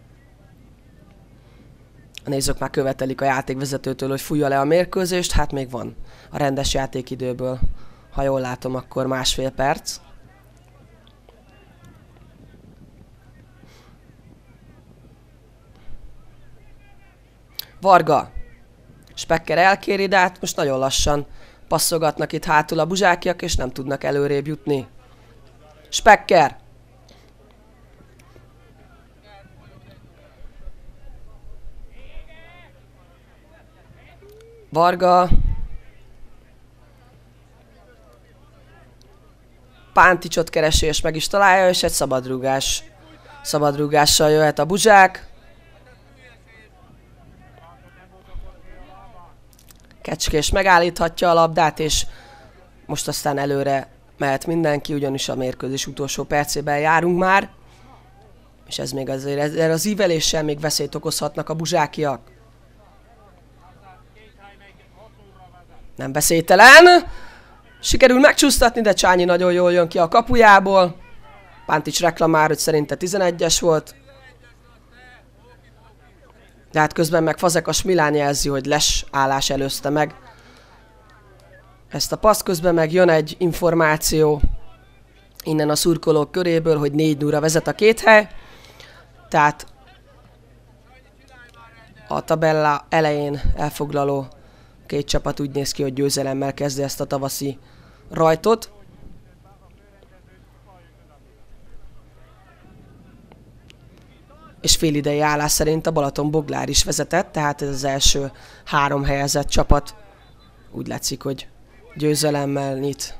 A nézők már követelik a játékvezetőtől, hogy fújja le a mérkőzést, hát még van a rendes játékidőből, ha jól látom, akkor 1,5 perc. Varga. Specker elkéri, de hát most nagyon lassan passzogatnak itt hátul a buzsákiak, és nem tudnak előrébb jutni. Specker. Varga. Pánticsot keresi, és meg is találja, és egy szabadrúgással jöhet a Buzsák. Kecskés megállíthatja a labdát, és most aztán előre mehet mindenki, ugyanis a mérkőzés utolsó percében járunk már. És ez még azért ezzel az íveléssel még veszélyt okozhatnak a buzsákiak. Nem veszélytelen. Sikerül megcsúsztatni, de Csányi nagyon jól jön ki a kapujából. Pántics reklamál, hogy szerinte 11-es volt. De hát közben meg Fazekas Milán jelzi, hogy Les állás előzte meg ezt a paszt. Közben meg jön egy információ innen a szurkolók köréből, hogy 4-0-ra vezet a két hely. Tehát a tabella elején elfoglaló két csapat úgy néz ki, hogy győzelemmel kezdi ezt a tavaszi rajtot. És félidei állás szerint a Balaton-Boglár is vezetett, tehát ez az első 3 helyezett csapat úgy látszik, hogy győzelemmel nyit.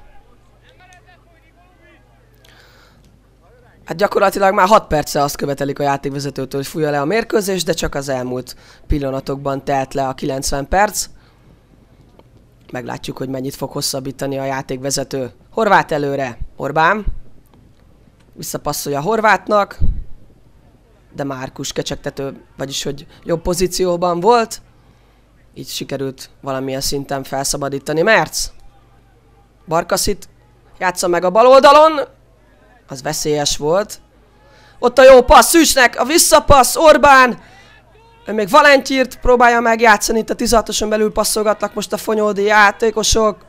Hát gyakorlatilag már 6 perce azt követelik a játékvezetőtől, hogy fújja le a mérkőzést, de csak az elmúlt pillanatokban telt le a 90 perc. Meglátjuk, hogy mennyit fog hosszabbítani a játékvezető. Horváth előre, Orbán. Visszapasszolja Horvátnak. De Márkus kecsegtető, vagyis hogy jobb pozícióban volt. Így sikerült valamilyen szinten felszabadítani Merc. Barkaszit játsza meg a bal oldalon. Az veszélyes volt. Ott a jó passz Szűcsnek, a visszapassz, Orbán. Ő még Valentyírt próbálja megjátszani, itt a 16-oson belül passzolgatnak most a fonyódi játékosok.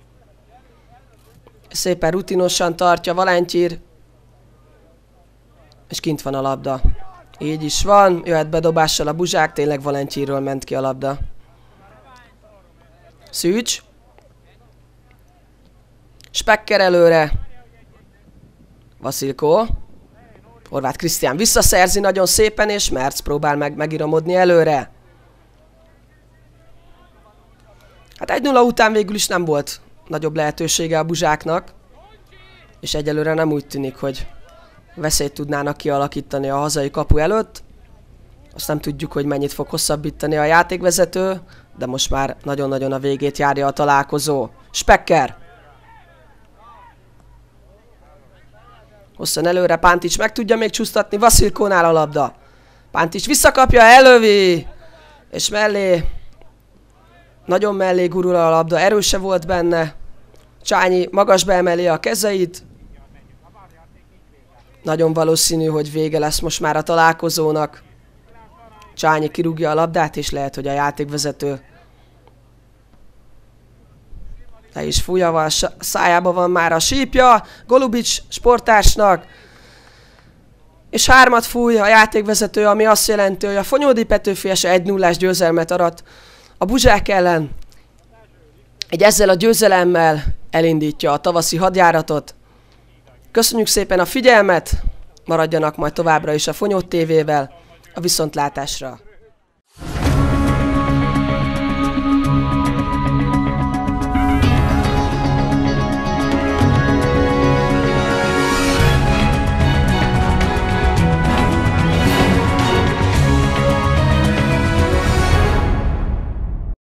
Szépen rutinosan tartja Valentyír. És kint van a labda. Így is van, jöhet bedobással a Buzsák, tényleg Valentyírről ment ki a labda. Szűcs. Spekker előre. Vasilko. Horváth Krisztián visszaszerzi nagyon szépen, és Merc próbál megiramodni előre. Hát 1-0 után végül is nem volt nagyobb lehetősége a Buzsáknak. És egyelőre nem úgy tűnik, hogy veszélyt tudnának kialakítani a hazai kapu előtt. Azt nem tudjuk, hogy mennyit fog hosszabbítani a játékvezető, de most már nagyon-nagyon a végét járja a találkozó. Spekker! Hosszan előre, Pántics meg tudja még csúsztatni, Vasilkónál a labda. Pántics visszakapja, elővi! És mellé, nagyon mellé gurul a labda, erőse volt benne. Csányi magasba emeli a kezeit. Nagyon valószínű, hogy vége lesz most már a találkozónak. Csányi kirúgja a labdát, és lehet, hogy a játékvezető le is fújja, a szájában van már a sípja Golubics sporttársnak. És 3-at fúj a játékvezető, ami azt jelenti, hogy a Fonyódi Petőfi Ese 1-0-ás győzelmet arat a Buzsák ellen. Így ezzel a győzelemmel elindítja a tavaszi hadjáratot. Köszönjük szépen a figyelmet, maradjanak majd továbbra is a Fonyód TV-vel, a viszontlátásra!